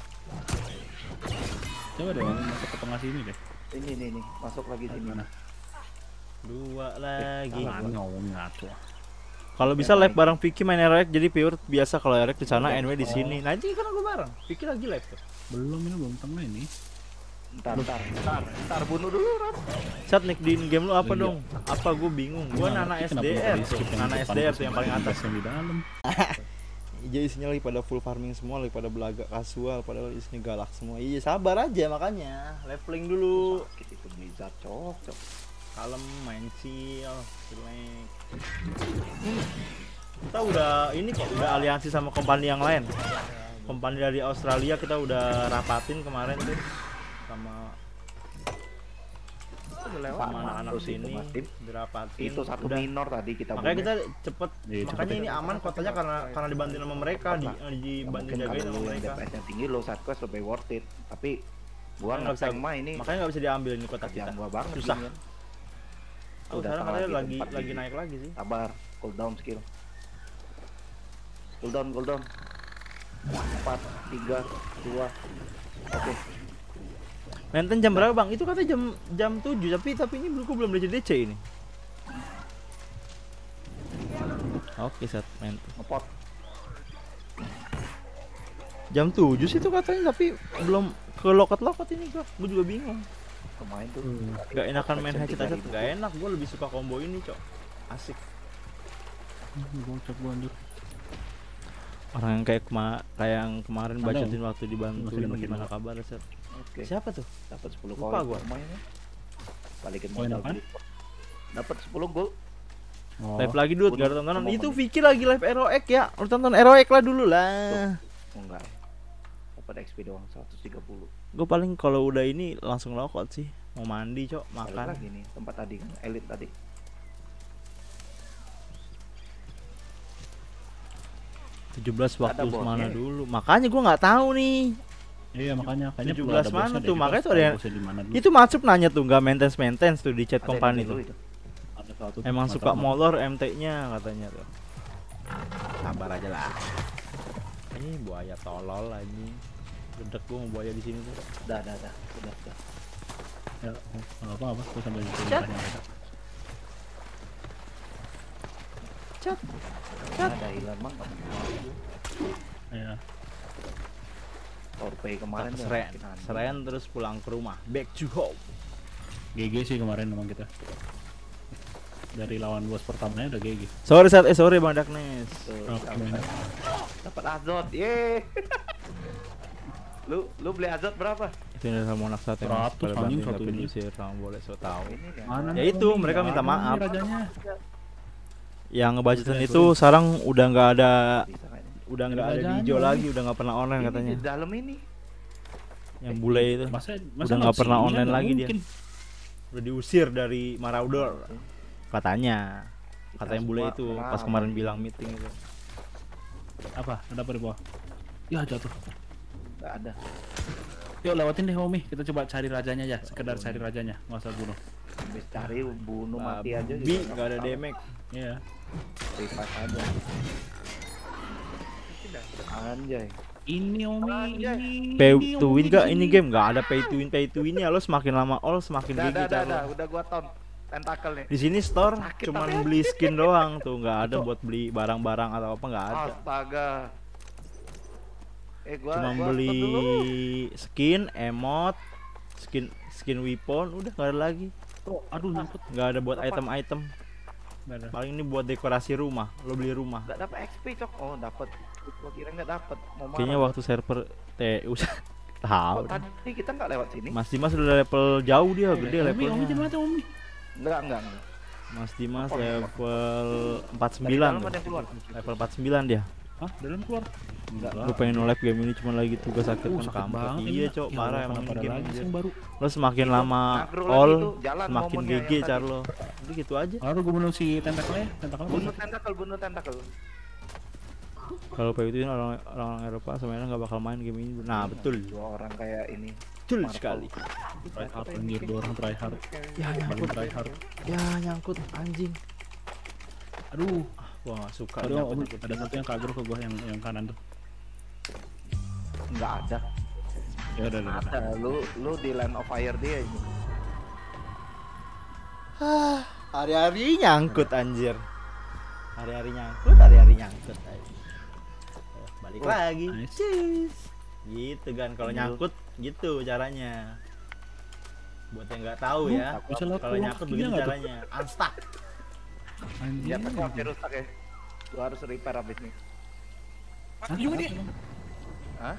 Coba deh Wami masuk ke tengah sini deh. Ini nih nih, masuk lagi sini. Mana? Dua lagi. Mana ngomong ngaco. Kalau bisa live bareng Vicky main Erek jadi pure biasa kalau Erek di sana N W di sini. Nanti kan gue bareng. Vicky lagi live tuh. Belum ini belum tengah ini. Ntar, ntar, ntar, ntar bunuh dulu, Rat. Saat nick di game lu apa Iya. dong? Apa gue bingung. Gua Nggak Nana ngerti S kenapa D R nggak tuh. di-skip yang Nana depan S D R terus tuh yang paling atas. yang di dalam. Iya isinya lagi pada full farming semua, lagi pada belaga kasual, padahal isinya galak semua. Iya sabar aja makanya. Leveling dulu. Sakit itu Blizzard, cok, cok. Kalem, main chill, relax. Kita udah ini kok, udah aliansi sama kompani yang lain. Kompani dari Australia kita udah rapatin kemarin tuh sama udah lewat. sama anak-anak Terus itu, sini Mas Tim. dirapatin. Itu satu Udah. minor tadi kita Makanya bunuh. kita cepet, Iya, makanya cepet ini aman kotanya karena karena dibantuin sama mereka, di, Cepat lah. eh, Ya, dibantuin mungkin jagain kalau sama lu yang mereka. D P S-nya tinggi lo side quest lebih worth it. Tapi gua Nggak bisa, nge-tank mah ini makanya nggak bisa diambil ini kota kerjaan kita. gua banget Susah. gini kan. Oh, Udah sekarang salah katanya gitu, lagi empat lagi gigi. naik lagi sih. Sabar, cooldown skill. Cooldown, cooldown. empat, tiga, dua. Oke. Maintain jam berapa bang? Itu katanya jam jam tujuh, tapi tapi ini belum belum D C D C ini. Oke, set main. Ngepot. Jam tujuh sih itu katanya, tapi belum ke lokot-lokot ini gua. Gua juga bingung. Kemarin tuh. Gak enakan main Action headset tiga headset, ribu. gak enak. Gua lebih suka combo ini, Cok. Asik. Gocap gua anjir. Orang yang kayak kema kayak yang kemarin Halo. bacotin waktu dibantuin, Masih gimana dulu. kabar, set? Oke. Siapa tuh? Dapat sepuluh Lupa koin gua. lumayan ya. Balikin Koin modal apaan? beli. Dapat sepuluh gol. Oh, Live lagi dude, gak ada Bunuh tontonan. semua Itu menit. Vicky lagi live Heroic ya. Lu tonton Heroic lah dulu lah. Oh, enggak. Dapat X P doang seratus tiga puluh. Gue paling kalau udah ini langsung lokot sih. Mau mandi, Cok, Balik makan. lagi nih tempat tadi kan elit tadi. tujuh belas waktu Ada bosnya mana nih. dulu. Makanya gua nggak tahu nih. iya makanya kayaknya tujuh perlu belas ada mana bosnya deh, tuh? kita Makanya harus tuh ada tahu yang- bosnya di mana dulu. Itu Matsup nanya tuh nggak maintenance maintenance tuh di chat Ada company yang tuh. dulu itu. Ada satu Emang nggak suka tahu. molor M T-nya katanya tuh. Sabar aja lah. Ini buaya tolol anjing. Gedek gua mau buaya di sini tuh. Udah, udah, udah. Udah, udah. Ya, nggak apa-apa, gua sambil Chat. cerita. Chat. Ada hilang mah enggak mau. Ya, Torpay kemarin tuh Seren, makin aneh. seren terus pulang ke rumah. Back to home. G G sih kemarin memang kita. Dari lawan bos pertamanya udah G G. Sorry saat eh sorry Bang Darkness. Tuh, Oke, dapat- main. dapat Azot. Ye. Lu lu beli Azot berapa? Itu yang sama anak sate Mas. seratus Pada anjing bantuin tapi satunya. diusir, kamu boleh so tahu. Ini kan. Mana Ya nih, itu, Umi? mereka minta Nggak ada maaf. nih rajanya. Yang ngebacotin Bisa, itu sorry. sekarang udah nggak ada, Bisa kayaknya. udah nggak Ada ada di rajanya, hijau Umi. lagi, udah nggak pernah online Ini katanya. di dalam ini. Yang bule itu Masa, masa Udah nggak pernah sini online nggak lagi dia. mungkin. udah diusir dari Marauder katanya. Kata yang bule semua itu pas kenal. kemarin bilang meeting itu. Apa? Ada apa di bawah? Ya jatuh. Enggak ada. Yuk lewatin deh Omi, kita coba cari rajanya aja, sekedar cari rajanya, nggak usah bunuh. Habis cari bunuh mati aja. Bi nggak ada damage. Iya. Revive aja. Anjay. Ini Omi, ini. Pay ini, to Omi, win gak ini. ini game? Gak ada pay to win pay to win ya. Lo semakin lama all semakin Udah, gigi udah, udah, cara udah, lo. udah gua ton tentakel nih. Di sini store Sakit cuman tapi beli skin doang tuh, nggak ada buat beli barang-barang atau apa, nggak ada. Astaga. Eh gua Cuma gua beli stop dulu. skin, emot, skin skin weapon, udah nggak ada lagi. Oh, aduh nyangkut. Nggak ada buat item-item. Nggak ada. Paling ini buat dekorasi rumah. Lo beli rumah. Enggak dapat X P, Cok. Oh, dapat. Gua kira enggak dapat. Mau marah. Kayaknya waktu server T U tahu. Oh, tadi kita enggak lewat sini. Mas Dimas udah level jauh dia, gede Omi, Omi levelnya. di mana Omi? Enggak, enggak, enggak. Mas Dimas Oh, level empat puluh Dari sembilan. dalam ada yang keluar. Level empat puluh sembilan dia. Hah? Dalam keluar? Enggak. Gue pengen no live game ini cuma lagi tugas akhir Uh, kan sakit kampret. banget Iya, ini. Cok, Ya parah Allah, emang kenapa ini ada game lagi sih anjir. yang baru. Lo semakin Itu, lama ngagro lagi all, tuh, jalan semakin momennya G G yang car tadi. lo. Udah gitu aja. Lalu gue bunuh si tentakelnya, tentakelnya Bunuh bunuh. tentakel, bunuh tentakel. Kalau P W itu orang orang Eropa sebenarnya nggak bakal main game ini. Nah, betul. Dua orang kayak ini. Betul Marvel. sekali. Try hard anjir, dua orang try hard. Ya Paling nyangkut. try hard. Ya nyangkut anjing. Aduh, Gua nggak suka aduh nyangkut, Omi, nyangkut. ada satu yang kagro ke gua yang yang kanan tuh. Enggak ada. Ya udah udah. udah. Ada. Lu lu di Land of Fire dia ini. Hari-hari nyangkut anjir. Hari-hari nyangkut, hari-hari nyangkut. Ayo. Eh, Balik Oh, lagi. nice. Cheers. Gitu kan kalau Ini nyangkut gitu caranya. Buat yang nggak tahu Lu ya. bisa lewat Kalau keluar nyangkut kakinya begitu nggak tuh? caranya. Unstuck. Anjir. Ya, tapi hampir rusak ya. Gua harus repair habis nih. Mati juga dia. Hah?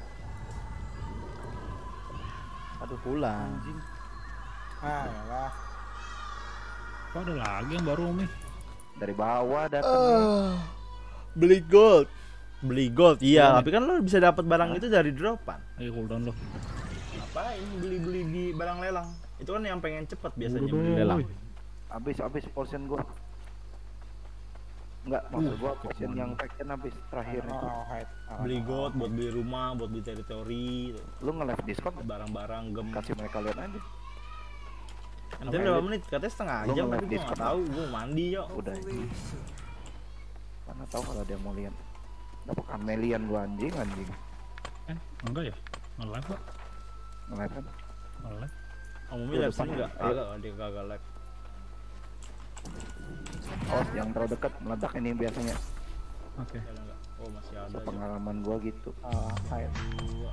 Aduh pulang. Ah, yalah. Kok ada lagi yang baru Omi? Dari bawah datang. Ah, beli gold. Beli gold. Iya, Iya. tapi kan lo bisa dapat barang itu dari dropan. Ayo cooldown lo. Ngapain beli-beli di barang lelang? Itu kan yang pengen cepet biasanya Buru beli dong, lelang. woi. Habis habis potion gua. Enggak, maksud gua potion yang faction habis terakhir itu. Arrowhead. Beli gold buat beli rumah, buat beli teritori, tuh. Lu nge-live Discord barang-barang gem. kasih mereka lihat aja. Nanti berapa menit? Katanya setengah Lu jam, nge-live tapi gua Discord. nggak tahu. Gua mandi yuk. Udah. Mana tahu kalau dia mau lihat. Dapat kamelian gua anjing anjing. Eh, enggak ya? Nge-live kok. Nge-live kan. Nge-live. Kamu Tuh, live depan. sini nggak? Ah. Iya, dia kagak live. Oh, yang terlalu dekat meledak ini biasanya. Oke. Ada nggak? Oh masih ada. Jok. Pengalaman gua gitu. Ah, hide. Dua.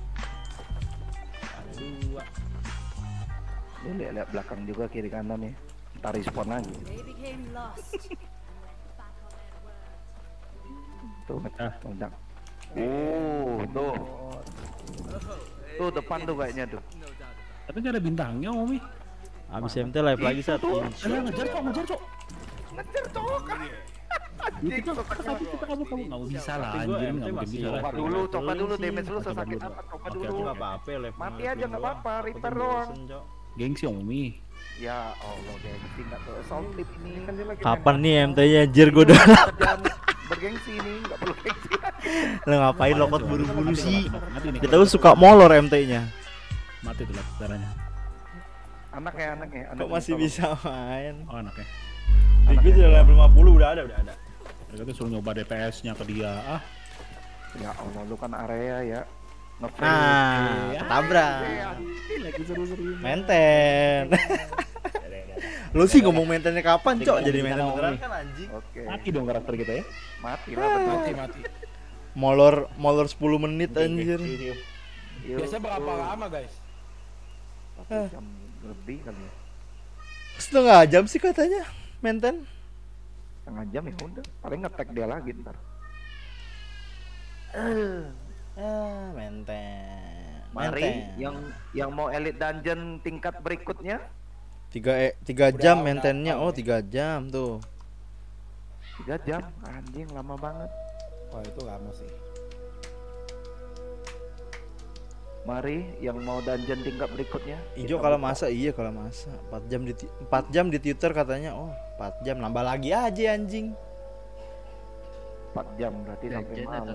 Ada dua. Lu lihat-lihat belakang juga kiri kanan ya. Ntar respawn lagi. They became lost. Tuh, Ah. meledak. Oh, tuh. Tuh depan tuh kayaknya tuh. Tapi nggak ada bintangnya, Omi. Abis M T live lagi saat Eh, ngejar kok, ngejar kok. Ngejar cowok kan. Ya, kita kita kita kamu kamu nggak bisa lah Tapi gua anjir, M T nggak mungkin masih bisa lah. Coba dulu, coba dulu sih. damage lu Coba sesakit dulu. apa? Coba Oke, dulu. Itu nggak apa-apa live. Mati aja nggak apa-apa, repair doang. Gengsi Omi. Ya Allah, gengsi nggak tuh. Sound clip ini kan dia lagi Kapan nih M T-nya anjir gua udah. kerjaan bergengsi ini, nggak perlu gengsi. Lah ngapain lokot buru-buru sih? Mati nih. Kita tuh suka molor M T-nya. Mati tuh lah darahnya. Anaknya, anaknya, anaknya. Kok masih tolong. bisa main? Oh anaknya. Dikit udah level lima puluh udah ada, udah ada. Mereka tuh suruh nyoba D P S-nya ke dia. Ah, Ya Allah, lu kan area ya. Nge-frame. Nah, ketabrak. lagi seru-seru. Mainten. Lu sih ngomong maintennya kapan, Cok? Jadi mainten beneran kan anjing. Oke. Mati dong karakter kita ya. Mati lah betul. Mati, mati. Molor molor sepuluh menit anjir. Yuk, Biasanya berapa tuh. lama, guys? Satu jam lebih kali ya. Setengah jam sih katanya mainten. Setengah jam ya udah. Paling nge-tag dia lagi ntar. Ah, mainten. Mari Mainten. yang yang mau elite dungeon tingkat berikutnya tiga e, tiga jam Udah, maintennya. udah. Oh, tiga jam tuh. tiga jam. Anjing lama banget. Wah, itu lama sih. Mari yang mau dungeon tingkat berikutnya. Ijo kita kalau buka. masa iya kalau masa empat jam di ti- empat jam di Twitter katanya. Oh, empat jam nambah lagi aja anjing. empat jam berarti sampai malam.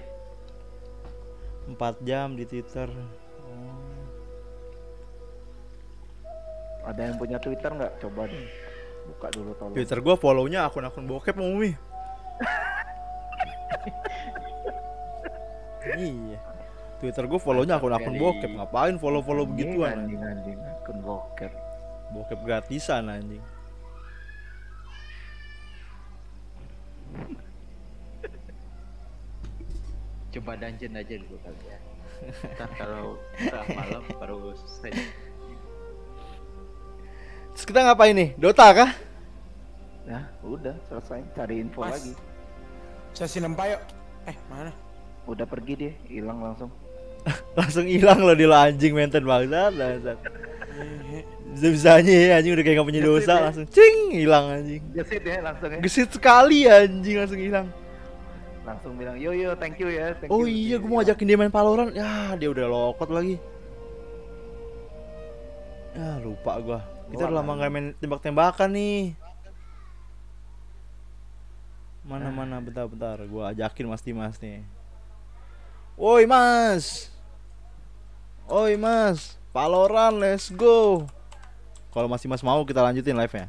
empat jam di Twitter. Oh. Ada yang punya Twitter nggak? Coba deh. Buka dulu tolong. Twitter gua follow-nya akun-akun bokep Mumi. Iya. Twitter gua follow-nya akun-akun bokep. Ngapain follow-follow begituan? Anjing anjing akun bokep. Bokep gratisan anjing. Coba dungeon aja dulu kali ya. Ntar kalau udah malam baru selesai. Terus kita ngapain nih? Dota kah? Nah, udah selesai cari info Mas. lagi. Sesi nempa yuk. Eh, mana? Udah pergi dia, hilang langsung. Langsung hilang loh di lo anjing mainten bangsat, bangsat. Bisa-bisanya ya anjing udah kayak gak punya Gesit dosa ya. langsung cing hilang anjing. Gesit ya langsung ya. Gesit sekali anjing langsung hilang. Langsung bilang, "Yo yo, thank you ya." Thank Oh you. iya, gue mau ngajakin dia main Valorant. Ya, dia udah lokot lagi. Ya, lupa gua. Kita udah lama nggak main tembak-tembakan nih. Mana-mana bentar-bentar, gua ajakin Mas Dimas nih. Woi, Mas. Oi, Mas. Valorant, let's go. Kalau Mas Dimas mau kita lanjutin live-nya.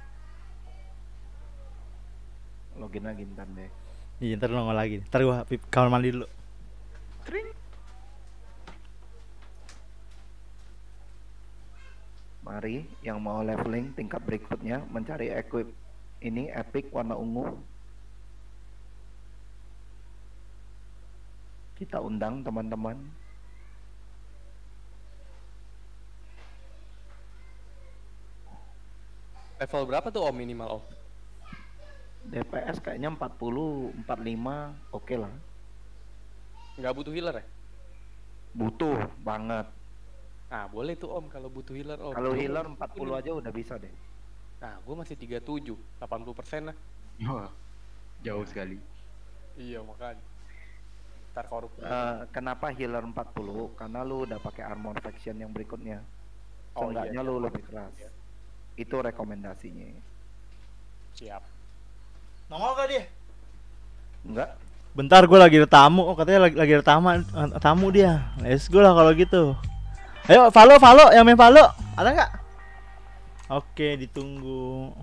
Login lagi ntar deh. Iya, ntar nongol lagi. Ntar gua pip- kamar mandi dulu. Mari yang mau leveling tingkat berikutnya mencari equip ini epic warna ungu. Kita undang teman-teman. Level berapa tuh Om minimal Om? D P S kayaknya empat puluh, empat puluh lima, oke lah. Nggak butuh healer ya? Butuh banget. Nah boleh tuh Om kalau butuh healer Om. Kalau healer empat puluh aja udah bisa deh. Nah gue masih tiga puluh tujuh, delapan puluh persen lah. Wah, jauh sekali. Iya makanya. Ntar korup. Eh, kenapa healer empat puluh? Karena lu udah pakai armor faction yang berikutnya. Oh, Seenggaknya iya. lu lebih keras. Itu rekomendasinya. Siap. Nongol gak dia? Enggak? Bentar, gue lagi ada tamu. Oh, katanya lagi, lagi ada tamu, tamu dia. Let's go lah kalau gitu. Ayo, follow, follow. Yang main follow. Ada nggak? Oke, ditunggu.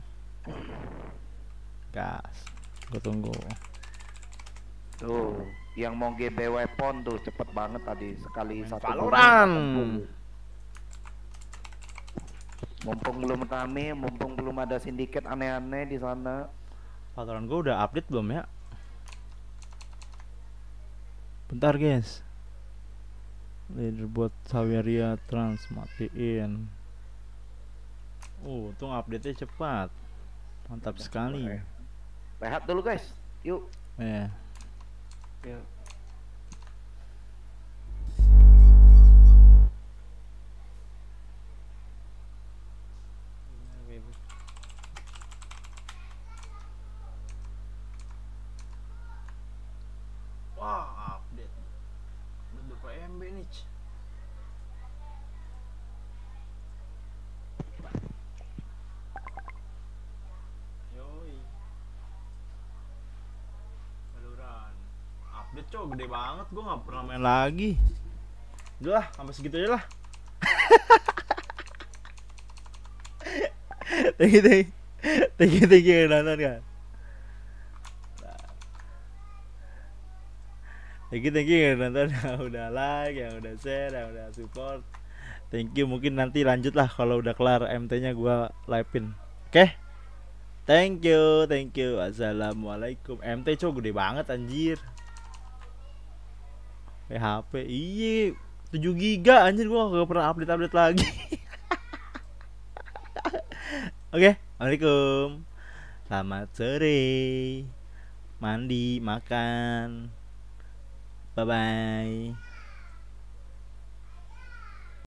Gas. Gue tunggu. Tuh, yang mau G B weapon tuh cepet banget tadi sekali satu. Valorant. Mumpung belum rame, mumpung belum ada sindiket aneh-aneh di sana. Valorant gue udah update belum ya? Bentar guys. Leaderboard Saweria Trans matiin. Oh, untung update-nya cepat. Mantap sekali. Rehat dulu guys. Yuk. Eh. Yuk. Wah, update. Udah berapa M B nih? Yoi. Valorant. Update cok gede banget, gua nggak pernah main lagi. Udah lah, sampai segitu aja lah. Thank you, thank you, thank you, thank you yang nonton kan. Thank you, thank you yang nonton, yang udah like, yang udah share, yang udah support. Thank you, mungkin nanti lanjut lah kalau udah kelar M T-nya gua live-in. Oke? Okay? Thank you, thank you. Assalamualaikum. M T cok gede banget anjir. P H P, iya tujuh giga anjir, gua gak pernah update-update lagi. Oke, okay, assalamualaikum. Selamat sore. Mandi, makan. Bye bye.